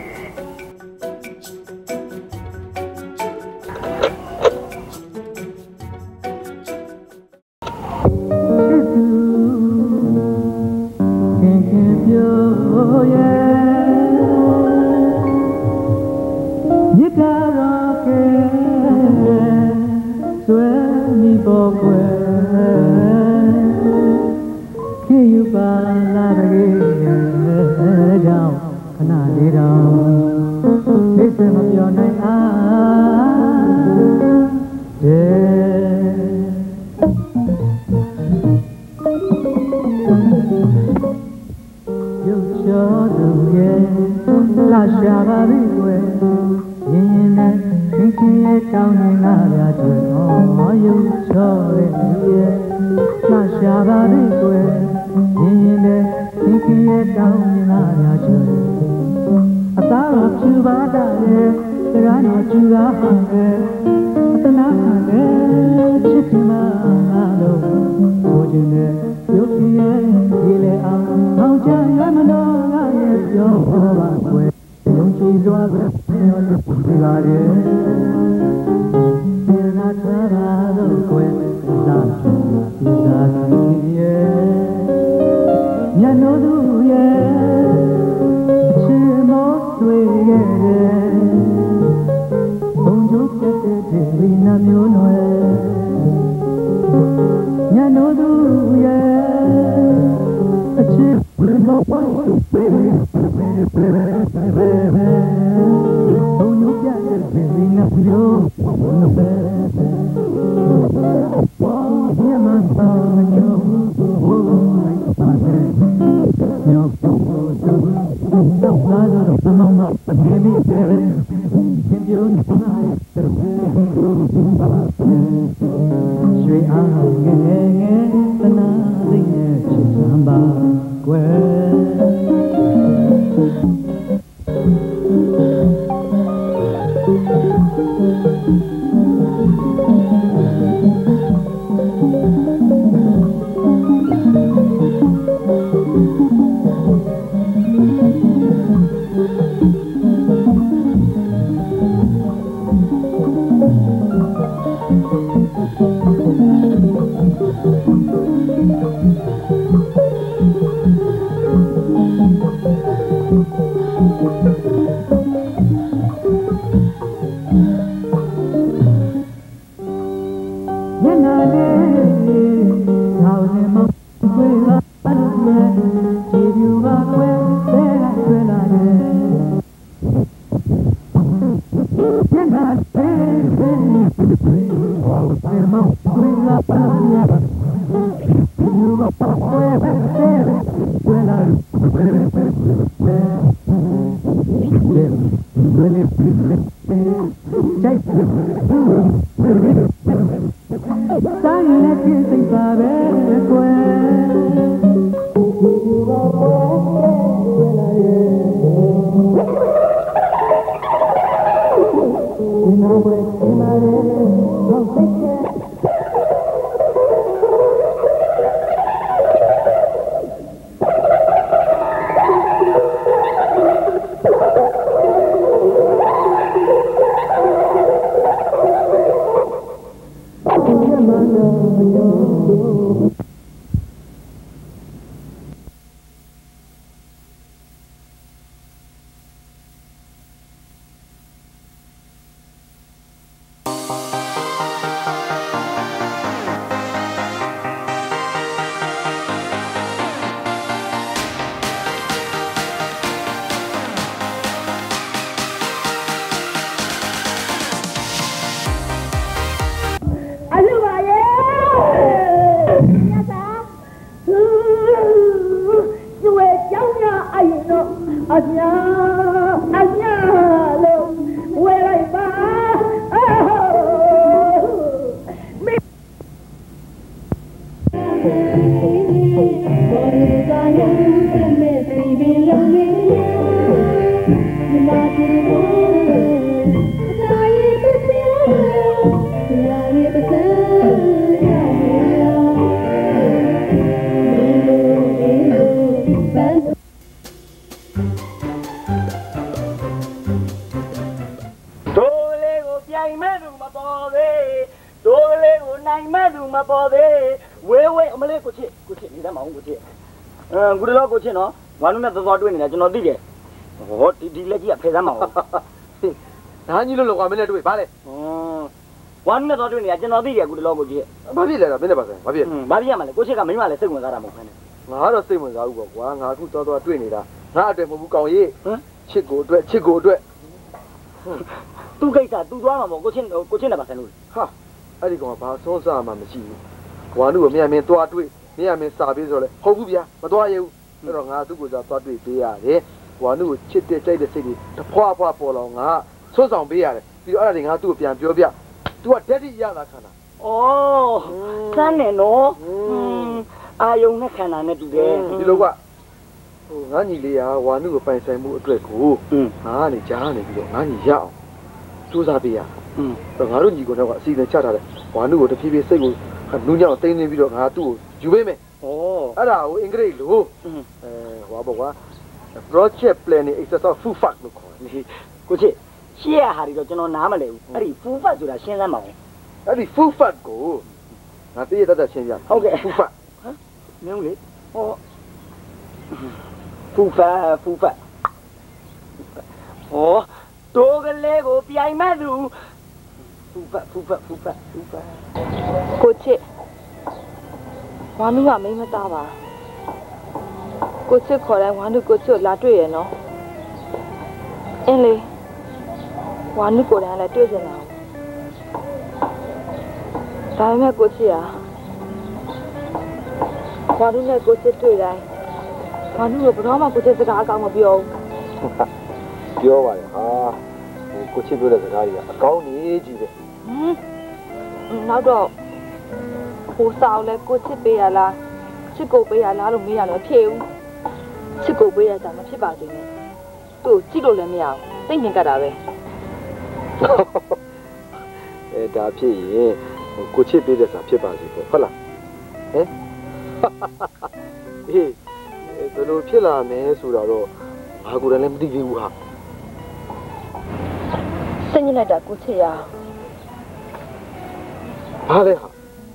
[SPEAKER 1] နော်ငါတို့နဲ့သွားတွေ့နေတယ်ကျွန်တော်သိတယ်ဟောဒီလက်ကြီးကဖယ်စမ်းမအောင်
[SPEAKER 2] ဒါကြီးလို့ကွာမင်းနဲ့တွေ့ဗါလဲ
[SPEAKER 1] ဝါနုနဲ့သွားတွေ့နေတာကျွန်တော်သိတယ်အခုတလောကိုကြီး
[SPEAKER 2] ဘာဖြစ်လဲတော့မင်းနဲ့ပါဆိုင်ဘာဖြစ်
[SPEAKER 1] ဘာဖြစ်ရမှာလဲကိုချစ်ကမိမလည်းစိတ်ဝင်စားတာမဟုတ်ဘူးနဲ့
[SPEAKER 2] ငါကတော့စိတ်ဝင်စားဘူးပေါ့ကွာငါအခုသွားတွေ့နေတာငါအတွက်မဟုတ်ဘူးကောင်ကြီးချစ်ကိုအတွက်
[SPEAKER 1] သူ့ကိစ္စသူသွားမှာပေါ့ကိုချစ်နဲ့ပါဆိုင်လို့
[SPEAKER 2] ဟာအဲ့ဒီကောင်ကဘာစောစားမှမရှိဘူးဝါနုကိုမင်းမင်းသွားတွေ့မင်းမင်းစာပေးဆိုတော့လေဟုတ်ဘူးဗျာမသွားရဘူးအဲ့တော့ငါသူ့ကိုစားသွားတွေ့ပေးရတယ်ဝါနုကိုချစ်တဲ့ကြိုက်တဲ့စိတ်တွေတဖွာပေါ်လောင်ငါဆွဆောင်ပေးရတယ်ပြီးတော့အဲ့ဒါတွေငါသူ့ကိုပြန်ပြောပြ तू ကဓာတ်တိရတာခန္ဓာ
[SPEAKER 1] ဩစမ်းနေနော်အာယုံနဲ့ခန္ဓာနဲ့တူတယ်
[SPEAKER 2] ဒီလိုကဟိုငါညီလေးကဝါနုကိုပိုင်ဆိုင်မှုအတွက်ကိုငါကနေကြားနေပြီးတော့ငါညီရအောင်စူးစမ်းပေးရတော့ငါတို့ညီကိုတော့ကအစီအစဉ်ချထားတယ်ဝါနုကိုတဖြည်းဖြည်းစိတ်ကိုနူးညံ့တင်းပြီးတော့ငါသူ့ကိုယူပေးမယ်
[SPEAKER 1] ဩ
[SPEAKER 2] အဲ့ဒါကိုအင်္ဂလိပ်လိုဟိုပါကွာ project planning exercise of full fat လို့ခေါ်တယ်
[SPEAKER 1] ကိုချစ်ရှေ့ရဟာတွေတော့ကျွန်တော်နားမလည်ဘူးအဲ့ဒီ full fat ဆိုတာရှင်းစမ်းပါဦး
[SPEAKER 2] အဲ့ဒီ full fat ကိုငါတည့်ရတတ်ရှင်းပြ
[SPEAKER 1] ဟုတ်ကဲ့
[SPEAKER 2] full fat
[SPEAKER 1] ဟမ်မင်းလေဟော full fat ဟောတိုးကလေးကိုပြိုင်မဲ့သူ full fat
[SPEAKER 3] ကိုချစ်ဝါနုကမိမသားပါကိုချစ်ခေါ်တိုင်းဝါနုကိုချစ်လာတွေ့ရနော်အင်းလေဝါနုကိုယ်တိုင်လည်းတွေ့ကြတာဒါပေမဲ့ကိုချစ်ရဝါနုနဲ့ကိုချစ်တွေ့တိုင်းဝါနုကဘယ်တော့မှကိုချစ်စကားအကောင်းမပြောဘူး
[SPEAKER 2] ပြောပါလေဟာဟိုကိုချစ်ပြောတဲ့စကားတွေကအကောင်းနေကြီးပဲ
[SPEAKER 3] နောက်တော့ဟိုစာကိုလည်းကိုချစ်ပေးရလားချစ်ကိုပေးရလားလို့မေးရလို့မဖြစ်ဘူးချစ်ကိုပေးရတာမဖြစ်ပါစေနဲ့သူ့ကြည့်လို့လည်းမရဘူးသိမြင်ကြတာပဲ
[SPEAKER 2] ဒါဖြစ်ရင်ကိုချစ်ပေးတဲ့စာဖြစ်ပါစေပေါ့ဟုတ်လားဟမ်ဟေးဘယ်လိုဖြစ်လာမယ်ဆိုတာတော့ငါကိုယ်တိုင်လည်းမသိသေးဘူးဟာ
[SPEAKER 3] စိတ်ညစ်လိုက်တာကိုချစ်ရ
[SPEAKER 2] ဘာလဲဟာ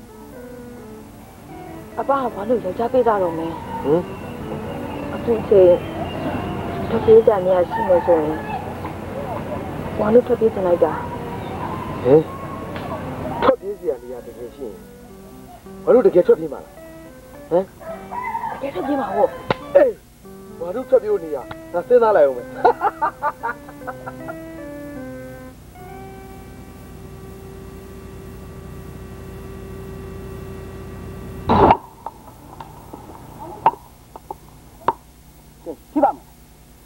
[SPEAKER 3] အဘကဘာလို့ယောက်ျားပေးတာတော့မင်းအခုချိန်တစ်ပြေးကြနေရရှိနေဆိုရင်ဘာလို့ထွက်ပြေးတင်လိုက်တာ
[SPEAKER 2] ဟင်ထွက်ပြေးစရာနေရာတကယ်ရှိရင်ဘာလို့တကယ်ထွက်ပြေးမှာလား
[SPEAKER 3] ဟမ်တကယ်ထွက်ပြေးမှာဟုတ်
[SPEAKER 2] အေးဘာလို့ထွက်ပြေးနေရငါစဉ်းစားလိုက်အောင်မယ်
[SPEAKER 1] ဖြစ်ပါမယ်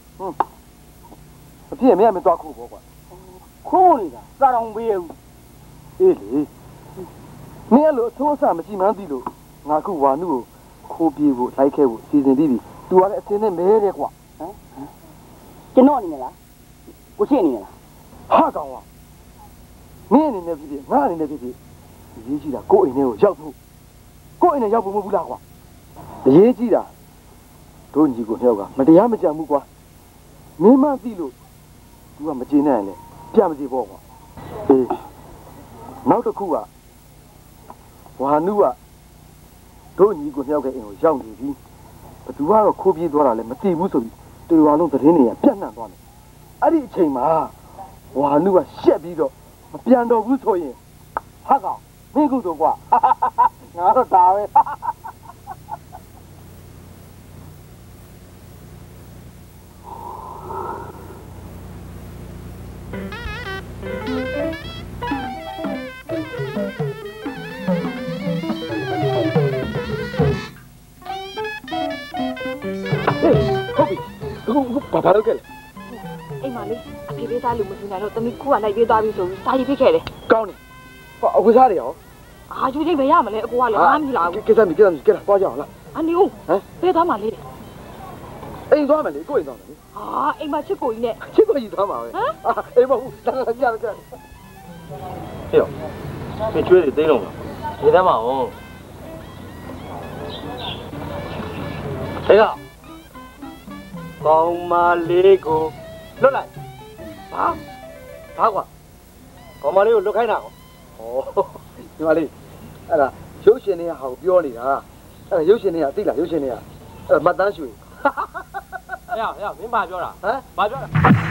[SPEAKER 2] အဖြစ်မရမသွားခုပေါ့ကွာ
[SPEAKER 1] ခိုးနေတာစာတော်ပေးရဘူး
[SPEAKER 2] အေးလေမင်းအဲ့လိုအချိုးအဆမရှိမှန်းသိလို့ငါခုဝါနုကိုခိုးပြေးဖို့လိုက်ခဲ့ဖို့စီစဉ်ပြီးပြီ तू ကလည်းအစင်းနဲ့မဲတယ်ကွာ
[SPEAKER 1] ဟမ်ကျွန်တော်အနေနဲ့လားကိုချစ်အနေနဲ့လား
[SPEAKER 2] ဟာကောင်ကမင်းအနေနဲ့ဖြစ်ဖြစ်ငါအနေနဲ့ဖြစ်ဖြစ်အရေးကြီးတာကိုယ့်အိမ်ထဲကိုရောက်ဖို့ကိုယ့်အိမ်ထဲရောက်ဖို့မဟုတ်ဘူးလားကွာအရေးကြီးတာတို့ညီကိုနှစ်ယောက်ကမတရားမကြံဘူးကွာမင်းမသိလို့ तू ကမကျေနပ်ရင်လည်းပြမစီပေါ့ကွာအေးနောက်တစ်ခုကဝါနုကတို့ညီကိုနှစ်ယောက်ကအိမ်ကိုရောက်နေပြီဘသူကတော့ခိုးပြေးသွားတာလည်းမသိဘူးဆိုပြီးတေဝါလုံးသတင်းတွေကပြန့်နှံ့သွားတယ်အဲ့ဒီအချိန်မှာဝါနုကရှက်ပြီးတော့မပြန်တော့ဘူးဆိုရင်ဟာကောင်မင်းကုသိုလ်ကွာငါတော့ဒါပဲဘာလုပ်ခဲ့လဲ
[SPEAKER 3] အိမ်မှာလေအဖေပေးသားလူမစင်နိုင်တော့တမီးခုကလိုက်ပြေးသွားပြီဆိုပြီးစာရေးပြခဲ့တယ်
[SPEAKER 2] ကောင်းတယ်ဟောအဝစားတွေရော
[SPEAKER 3] အာယူချင်းပဲရမလဲအကိုကလည်းဘာမှမလာဘူး
[SPEAKER 2] ကိစ္စမိကဲသွားကြအောင်လား
[SPEAKER 3] အနီဦးဟမ်ဘယ်သွားမှလဲ
[SPEAKER 2] အိမ်သွားမယ်လေကိုအိမ်သွားမယ်လေ
[SPEAKER 3] ဟာအိမ်မှာချစ်ကိုကြီးနဲ့
[SPEAKER 2] ချစ်ကိုကြီးသွားမှာပဲအိမ်မဟုတ်လာကြဟေ့မကျွေးတွေသိလုံးလားနေသမ်းမအောင်ဟေ့ကောင်းမလေးကိုလွတ်လိုက်ဘာကွာကောင်းမလေးကိုလွတ်ခိုင်းတာဩဒီမလေးအဲ့ဒါရုပ်ရှင်တွေကဟာကိုပြောနေတာအဲ့ဒါရုပ်ရှင်တွေကသိလားရုပ်ရှင်တွေကအဲ့ဒါမတ်တန်းရွှေဟဲ့မင်းဘာပြောတာဟမ်ဘာပြောတာ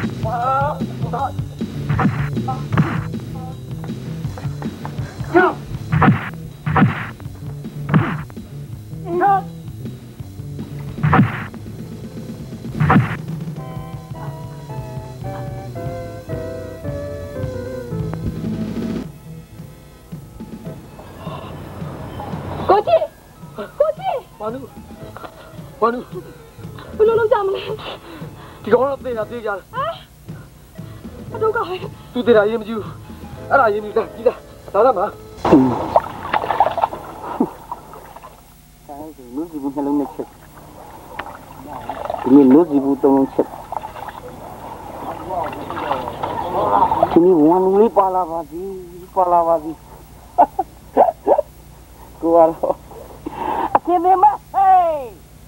[SPEAKER 2] ဘာလို့ဘယ်လိုလုပ်ကြမလဲဒီကောင်တော့သေကြတယ်အတော့ကဟဲ့သူသေတာရေးမကြည့်ဘူးအဲ့ဒါရေးမိတာကြည့်တာဒါမှမ
[SPEAKER 1] အဲဒီလူကြီးဘူးနှလုံးနဲ့ချက်ဒီလူကြီးဘူးသုံးလုံးချက်ဒီဝန်လူလေးပါလာပါစီကိုကတော့အကျဉ်းမဟေး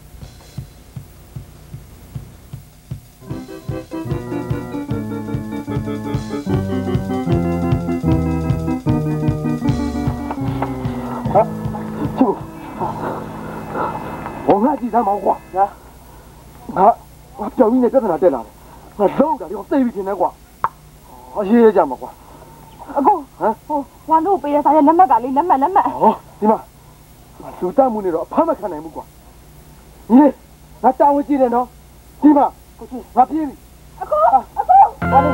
[SPEAKER 2] 我还第三毛瓜呀！我表妹那个在哪带来的？我走的，我对不起那瓜。我爷爷家嘛瓜。
[SPEAKER 3] 阿公，我都背着啥子？那么干的，那么。
[SPEAKER 2] 哦，你妈，手弹木那个，旁边看那木瓜。你呢？那单位几点钟？你妈，过去，我骗你。
[SPEAKER 3] 阿公，
[SPEAKER 2] 完了。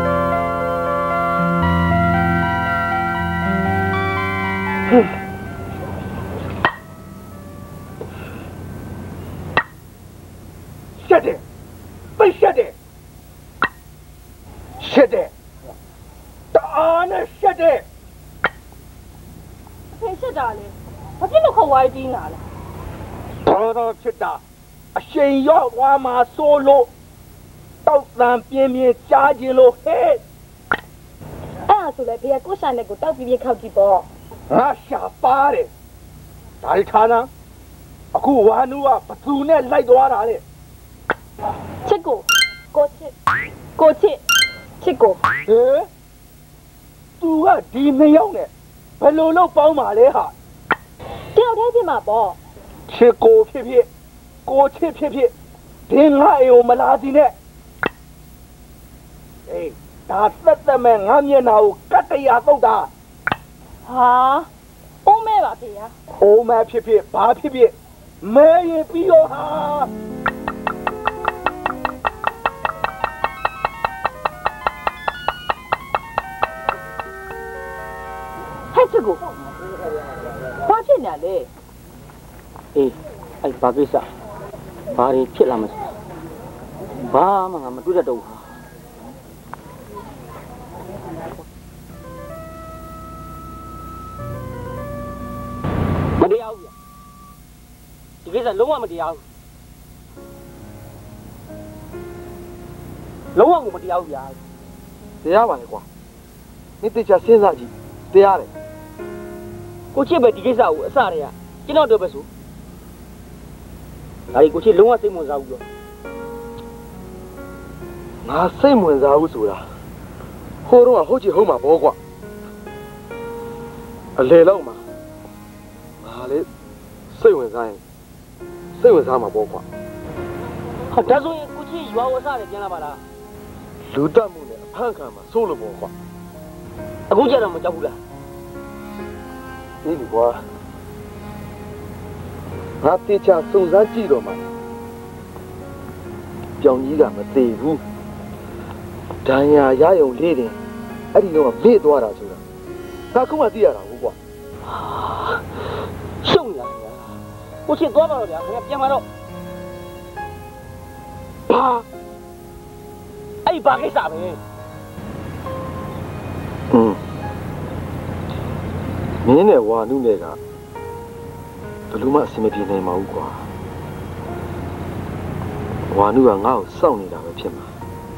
[SPEAKER 2] 下去，别下去，打那下去。
[SPEAKER 3] 谁下去嘞？我这都可歪劲了。
[SPEAKER 4] တော်ဖြစ်တာအရှင်ရောက်သွားမှာစိုးလို့တောက်တန်ပြင်းပြင်းကြားခြင်းလို့ဟဲ့
[SPEAKER 3] အဲ့ဒါဆိုလေဖေကကိုရှာနဲ့ကိုတောက်ပြင်းပြင်းခောက်ကြည့်ပေါ့
[SPEAKER 4] ငါရှာပါတယ်ဒါရီထားနာအခုဝါနူကဘသူနဲ့လိုက်သွားတာလေ
[SPEAKER 3] ချစ်ကိုချစ်ဟဲ့
[SPEAKER 4] သူကဒီနှစ်ယောက်နဲ့ဘယ်လိုလုပ်ပေါင်းပါလဲဟာ
[SPEAKER 3] တယောက်တည်းဖြစ်မှာပေါ့
[SPEAKER 4] ချစ်ကိုဖြစ်ကိုချစ်ဖြစ်ဒီငါအိမ်ကိုမလာစီနဲ့အေးဒါသက်မဲ့ငါမျက်နှာကိုကတ်တရာတုတ်တာ
[SPEAKER 3] ဟာအိုးမဲပါဖေဟာ
[SPEAKER 4] အိုးမဲဖြစ်ဘာဖြစ်မဲရင်ပြီးတော့ဟာ
[SPEAKER 3] ဟဲ့ချစ်ကိုဘာဖြစ်နေလဲ
[SPEAKER 1] အေးအဲ့ဘာကိစ္စဘာတွေဖြစ်လာမလဲဘာမှငါမတွေ့တတ်တော့ဘူးမတရားဘူးဒီကိစ္စလုံးဝမတရားဘူးလုံးဝကိုမတရားဘူးဗျာ
[SPEAKER 2] တရားပါလေကွာ你得下စဉ်းစားကြည့်တရားတယ်
[SPEAKER 1] ကိုချစ်ပဲဒီကိစ္စကိုအစတည်းကကျွန်တော်တို့ပဲဆိုဒါကြီးကိုချစ်လုံးဝစိတ်ဝင်စားဘူးပြော
[SPEAKER 2] ငါစိတ်ဝင်စားဘူးဆိုတာဟိုတော့ဟုတ်ချင်ဟုတ်မှာပေါ့ကွာအလေလောက်မှာငါလေစိတ်ဝင်စားရင်စိတ်ဝင်စားမှာပေါ့ကွာ
[SPEAKER 1] ဟာဒါဆိုရင်ကိုချစ်ရွာဝစတယ်ပြန်လာပါလား
[SPEAKER 2] လူတက်မှုနဲ့အဖန်ခံမှာစိုးလို့ပေါ့ကွာ
[SPEAKER 1] အခုကျတော့မကြောက်ဘူးလား
[SPEAKER 2] ဒီကွာငါတေချာစုံစမ်းကြည့်တော့မှကြောင်ကြီးကမသေးဘူးဒဏ်ရာရယုံလေးတင်အဲ့ဒီတော့မေ့သွားတာဆိုတာဒါခုမှသိရတာဟုတ်ကွာ
[SPEAKER 1] ရှုံးလာဗျာကိုချစ်သွားပါတော့ဗျာခင်ဗျပြန်มาတော့ဘာအဲ့ဒီဘာကိစ္စပဲ
[SPEAKER 2] ငမင်းနဲ့ဝါနုနဲ့ကဘယ်လိုမှအဆင်မပြေနိုင်ပါဘူးကွာဝါနုကငါ့ကိုစောင့်နေတာပဲဖြစ်မှာ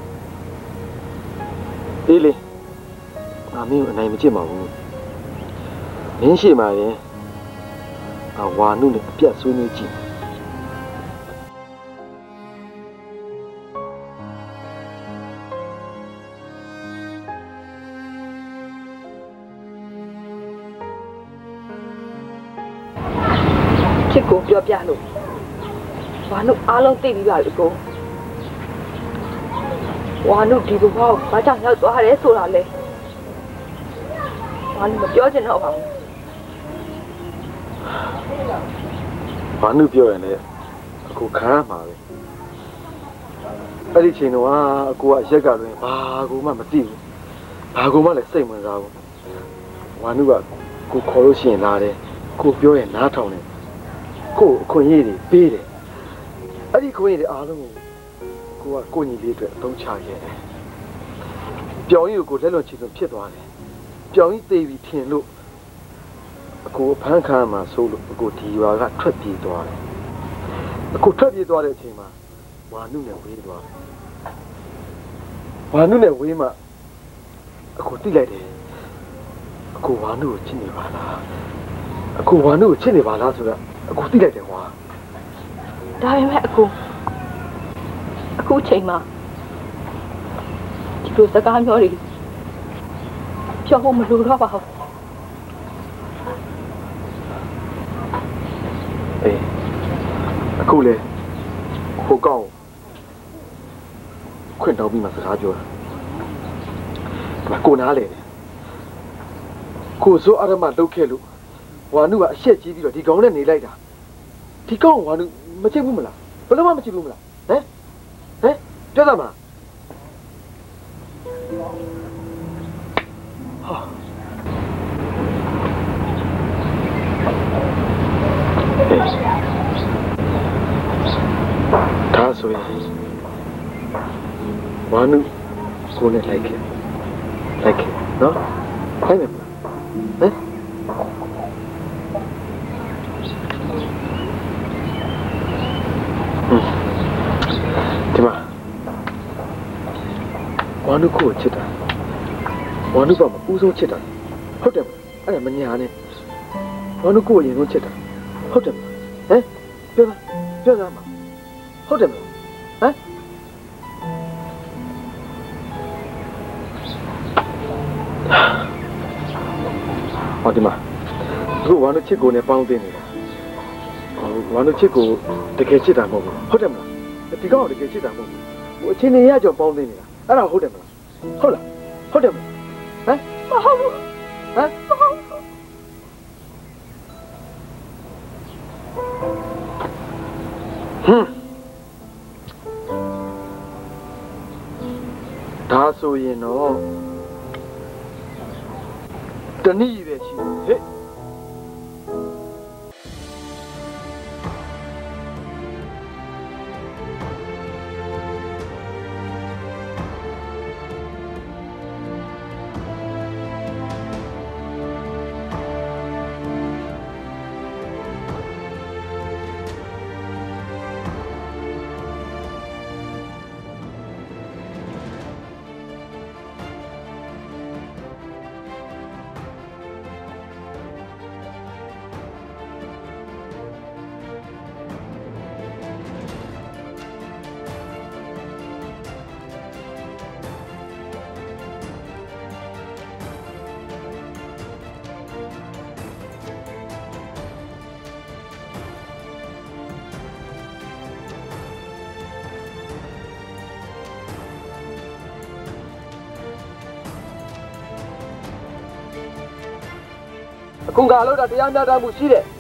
[SPEAKER 2] အေးလေငါမင်းကိုအနိုင်မကျင့်ပါဘူးမင်းရှိမှရင်ဝါနုနဲ့အပြတ်ဆွေးနွေးကြည့်
[SPEAKER 3] ချစ်ကိုပြောပြလို့ဝါနုအားလုံးသိပြီးပါပြီကိုဝါနုဒီဘဝကိုဘာကြောင့်ရောက်သွားရဲဆိုတာလဲဝါနုမပြောချင်တော့ပါဘူး
[SPEAKER 2] ဝါနုပြောရင်လည်းအခုခံရမှာပဲအဲ့ဒီချိန်တော့အကူကအရက်ကတွင်ဘာကူမှမသိဘူးဘာကူမှလည်းစိတ်ဝင်စားဘူးဝါနုကကိုခေါ်လို့ရှိရင်လာတယ်ကိုပြောရင်နားထောင်တယ်ကိုအခွင့်အရေးတွေပေးတယ်အဲ့ဒီခွင့်ရတဲ့အားလုံးကိုကိုညီလေးအတွက်အသုံးချခဲ့တယ်ပြောင်းကြီးကိုလက်လွန်ချီဆုံးဖြစ်သွားတယ်ပြောင်းကြီးသေးပြီးထင်လို့အကိုဖမ်းခံမှာဆိုလို့အကိုဒီရွာကထွက်ပြေးသွားတယ်အကိုထွက်ပြေးသွားတဲ့အချိန်မှာဝါနုနဲ့ဝေးသွားတယ်ဝါနုနဲ့ဝေးမှအကိုသိလိုက်တယ်အကိုဝါနုကိုချစ်နေပါလားအကိုဝါနုကိုချစ်နေပါလားဆိုတာအကိုသိလိုက်တယ်ကွာ
[SPEAKER 3] ဒါပေမဲ့အခုချိန်မှာဒီလိုစကားမျိုးတွေပြောဖို့မလိုတော့ပါဘူး
[SPEAKER 2] အေးအခုလေဟိုကောင်ခွင့်တောင်းပြီးမှစကားပြောတာကိုနားလေကိုစိုးအရမလုပ်ခဲ့လို့ဝါနုကအရှက်ကြီးပြီးတော့ဒီကောင်နဲ့နေလိုက်တာဒီကောင်ဝါနုမချစ်ဘူးမလားဘယ်လိုမှမချစ်ဘူးမလားဟမ်ပြောသမှာဒါဆိုရင်ဝါနုကိုနဲ့လိုက်ခဲ့နော်ခိုင်းမယ်မလားဟမ်ဒီမှာဝါနုကိုချစ်တာဝါနုကမဦးဆုံးချစ်တာဟုတ်တယ်မလားအဲ့ဒါမညာနဲ့ဝါနုကိုအရင်ဆုံးချစ်တာဟုတ်တယ်မလားဟမ်ပြောသားမှာဟုတ်တယ်မလားဟမ်ဟောဒီမှာသူဝါနုချစ်ကိုနဲ့ပေါင်းတင်နေတာဝါနုချစ်ကိုတကယ်ချစ်တာမဟုတ်ဘူးဟုတ်တယ်မလားဒီကောင်တကယ်ချစ်တာမဟုတ်ဘူးဟိုအချင်းနေရကြောင်ပေါင်းတင်နေတာအဲ့ဒါဟုတ်တယ်မလားဟုတ်လားဟုတ်တယ်မလားဟမ်မဟုတ်ဘူးဟမ်မဟုတ်ဘူးဒါဆိုရင်တော့တနည်းပဲရှိဟဲ့အခုကလို့တာတရားမျှတမှုရှိတယ်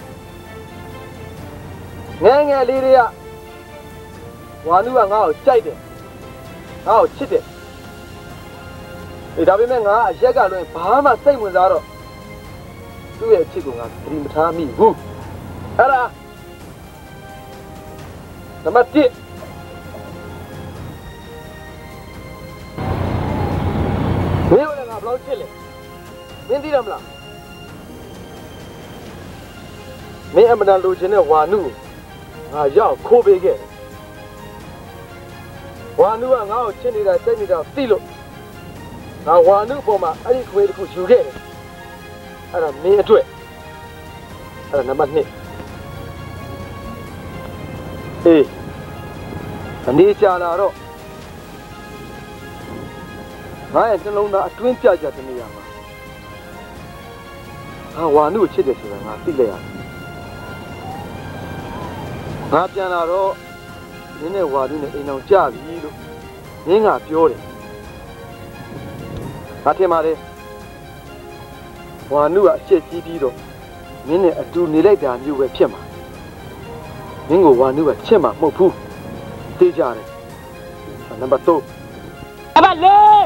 [SPEAKER 2] ငယ်ငယ်လေးတွေကဝါနုကငါ့ကိုကြိုက်တယ်ငါ့ကိုချစ်တယ်ဒါပေမဲ့ငါအရက်ကလွင်ဘာမှစိတ်ဝင်စားတော့သူ့ရဲ့အချစ်ကိုငါသတိမထားမိဘူးအဲ့ဒါနံပါတ်1မင်းတို့လည်းငါဘယ်လိုချစ်လဲမင်းသိတယ်မလားမင်းအမနာလိုချင်တဲ့ဝါနုငါရောက်ခိုးပေးခဲ့ဝါနုကငါ့ကိုချစ်နေတာစိတ်နေတာသိလို့ငါဝါနုပေါ်မှာအဲ့ဒီခွေးတစ်ခုယူခဲ့တယ်အဲ့ဒါမင်းအတွက်အဲ့ဒါနံပါတ်1အေးအနေချာလာတော့ငါရဲ့နှလုံးသားအတွင်းပြကြတဲ့နေရာမှာငါဝါနုကိုချစ်တယ်ဆိုတာငါသိလိုက်ရတယ်ငါပြန်လာတော့နင်းနဲ့ဝါနုနဲ့အိမ်အောင်ကြပြီလို့နင်းကပြောတယ်ငါထင်ပါတယ်ဝါနုကအချက်ကြီးပြီးတော့နင်းနဲ့အတူနေလိုက်တာမျိုးပဲဖြစ်မှာနင်းကိုဝါနုကချစ်မှာမဟုတ်ဘူးသိကြတယ်နံပါတ်3
[SPEAKER 1] အမလေး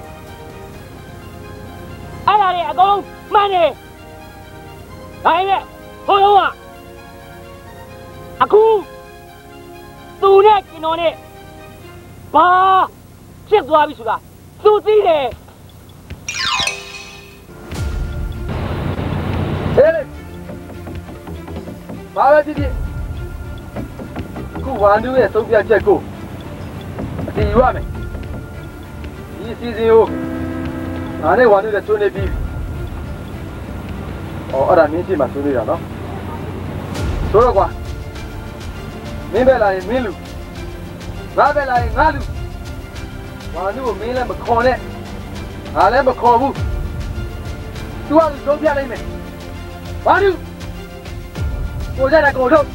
[SPEAKER 1] အဲ့ဒါတွေအကုန်မှန်တယ်ဒါပေမဲ့ဟိုတော့အခုသူနဲ့ကျွန်တော်နဲ့ဘာဖြစ်သွားပြီဆိုတာသူသိတယ်
[SPEAKER 2] ဟဲ့ဘာပဲဖြစ်ဖြစ်အခုဝါနုရဲ့သုံးပြချက်ကိုအတည်ယူရမယ်ဒီအစီအစဉ်ကိုငါနဲ့ဝါနုနဲ့ဆွေးနွေးပြီးအဲ့ဒါမင်းရှိမှဆွေးနွေးတာနော်ဆိုတော့ကွာမင်းပဲလာရင်မင်းလူငါပဲလာရင်ငါလူဝါနုကိုမင်းလည်းမခေါ်နဲ့ငါလည်းမခေါ်ဘူးသူကလူဆုံးပြလိုက်မယ်ဝါနုကိုကြတဲ့ကိုထုတ်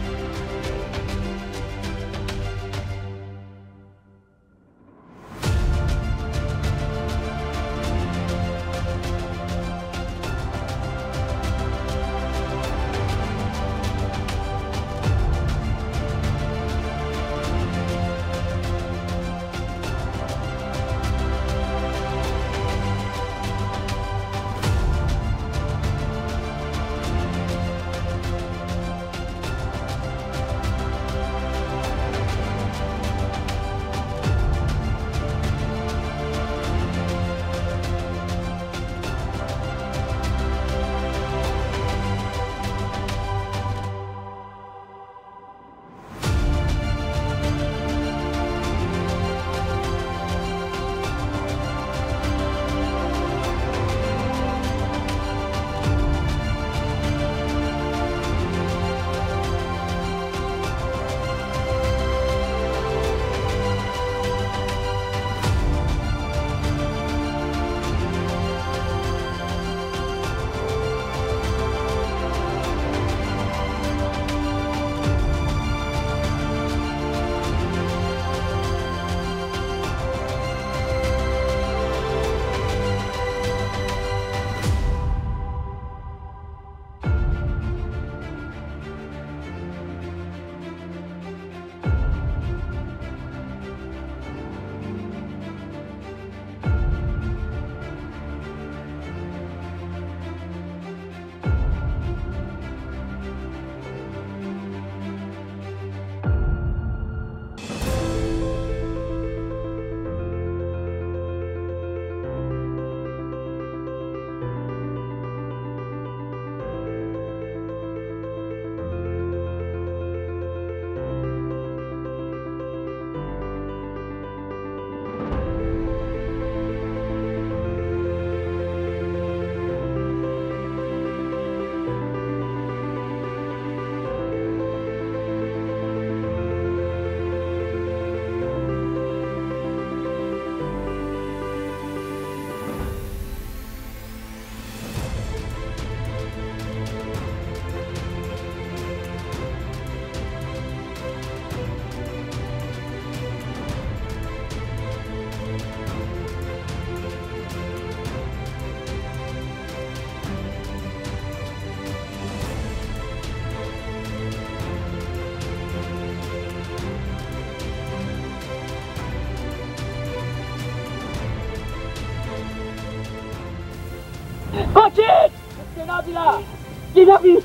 [SPEAKER 1] ကိုချစ်ကျင်းတော့ပြီလားကျင်းတော့ပြီ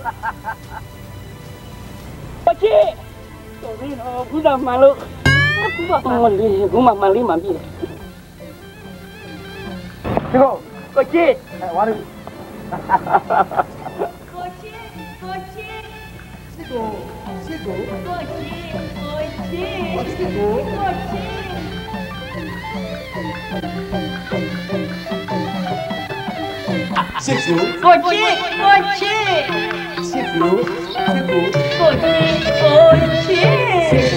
[SPEAKER 1] ကိုချစ်တော်ပြီနော်ခုနမှန်လို့ခုမှလေးခုမှမှန်လေးမှပြီဒီကိုချစ်ဝါလူ
[SPEAKER 3] ကိုချစ်
[SPEAKER 5] Sifru.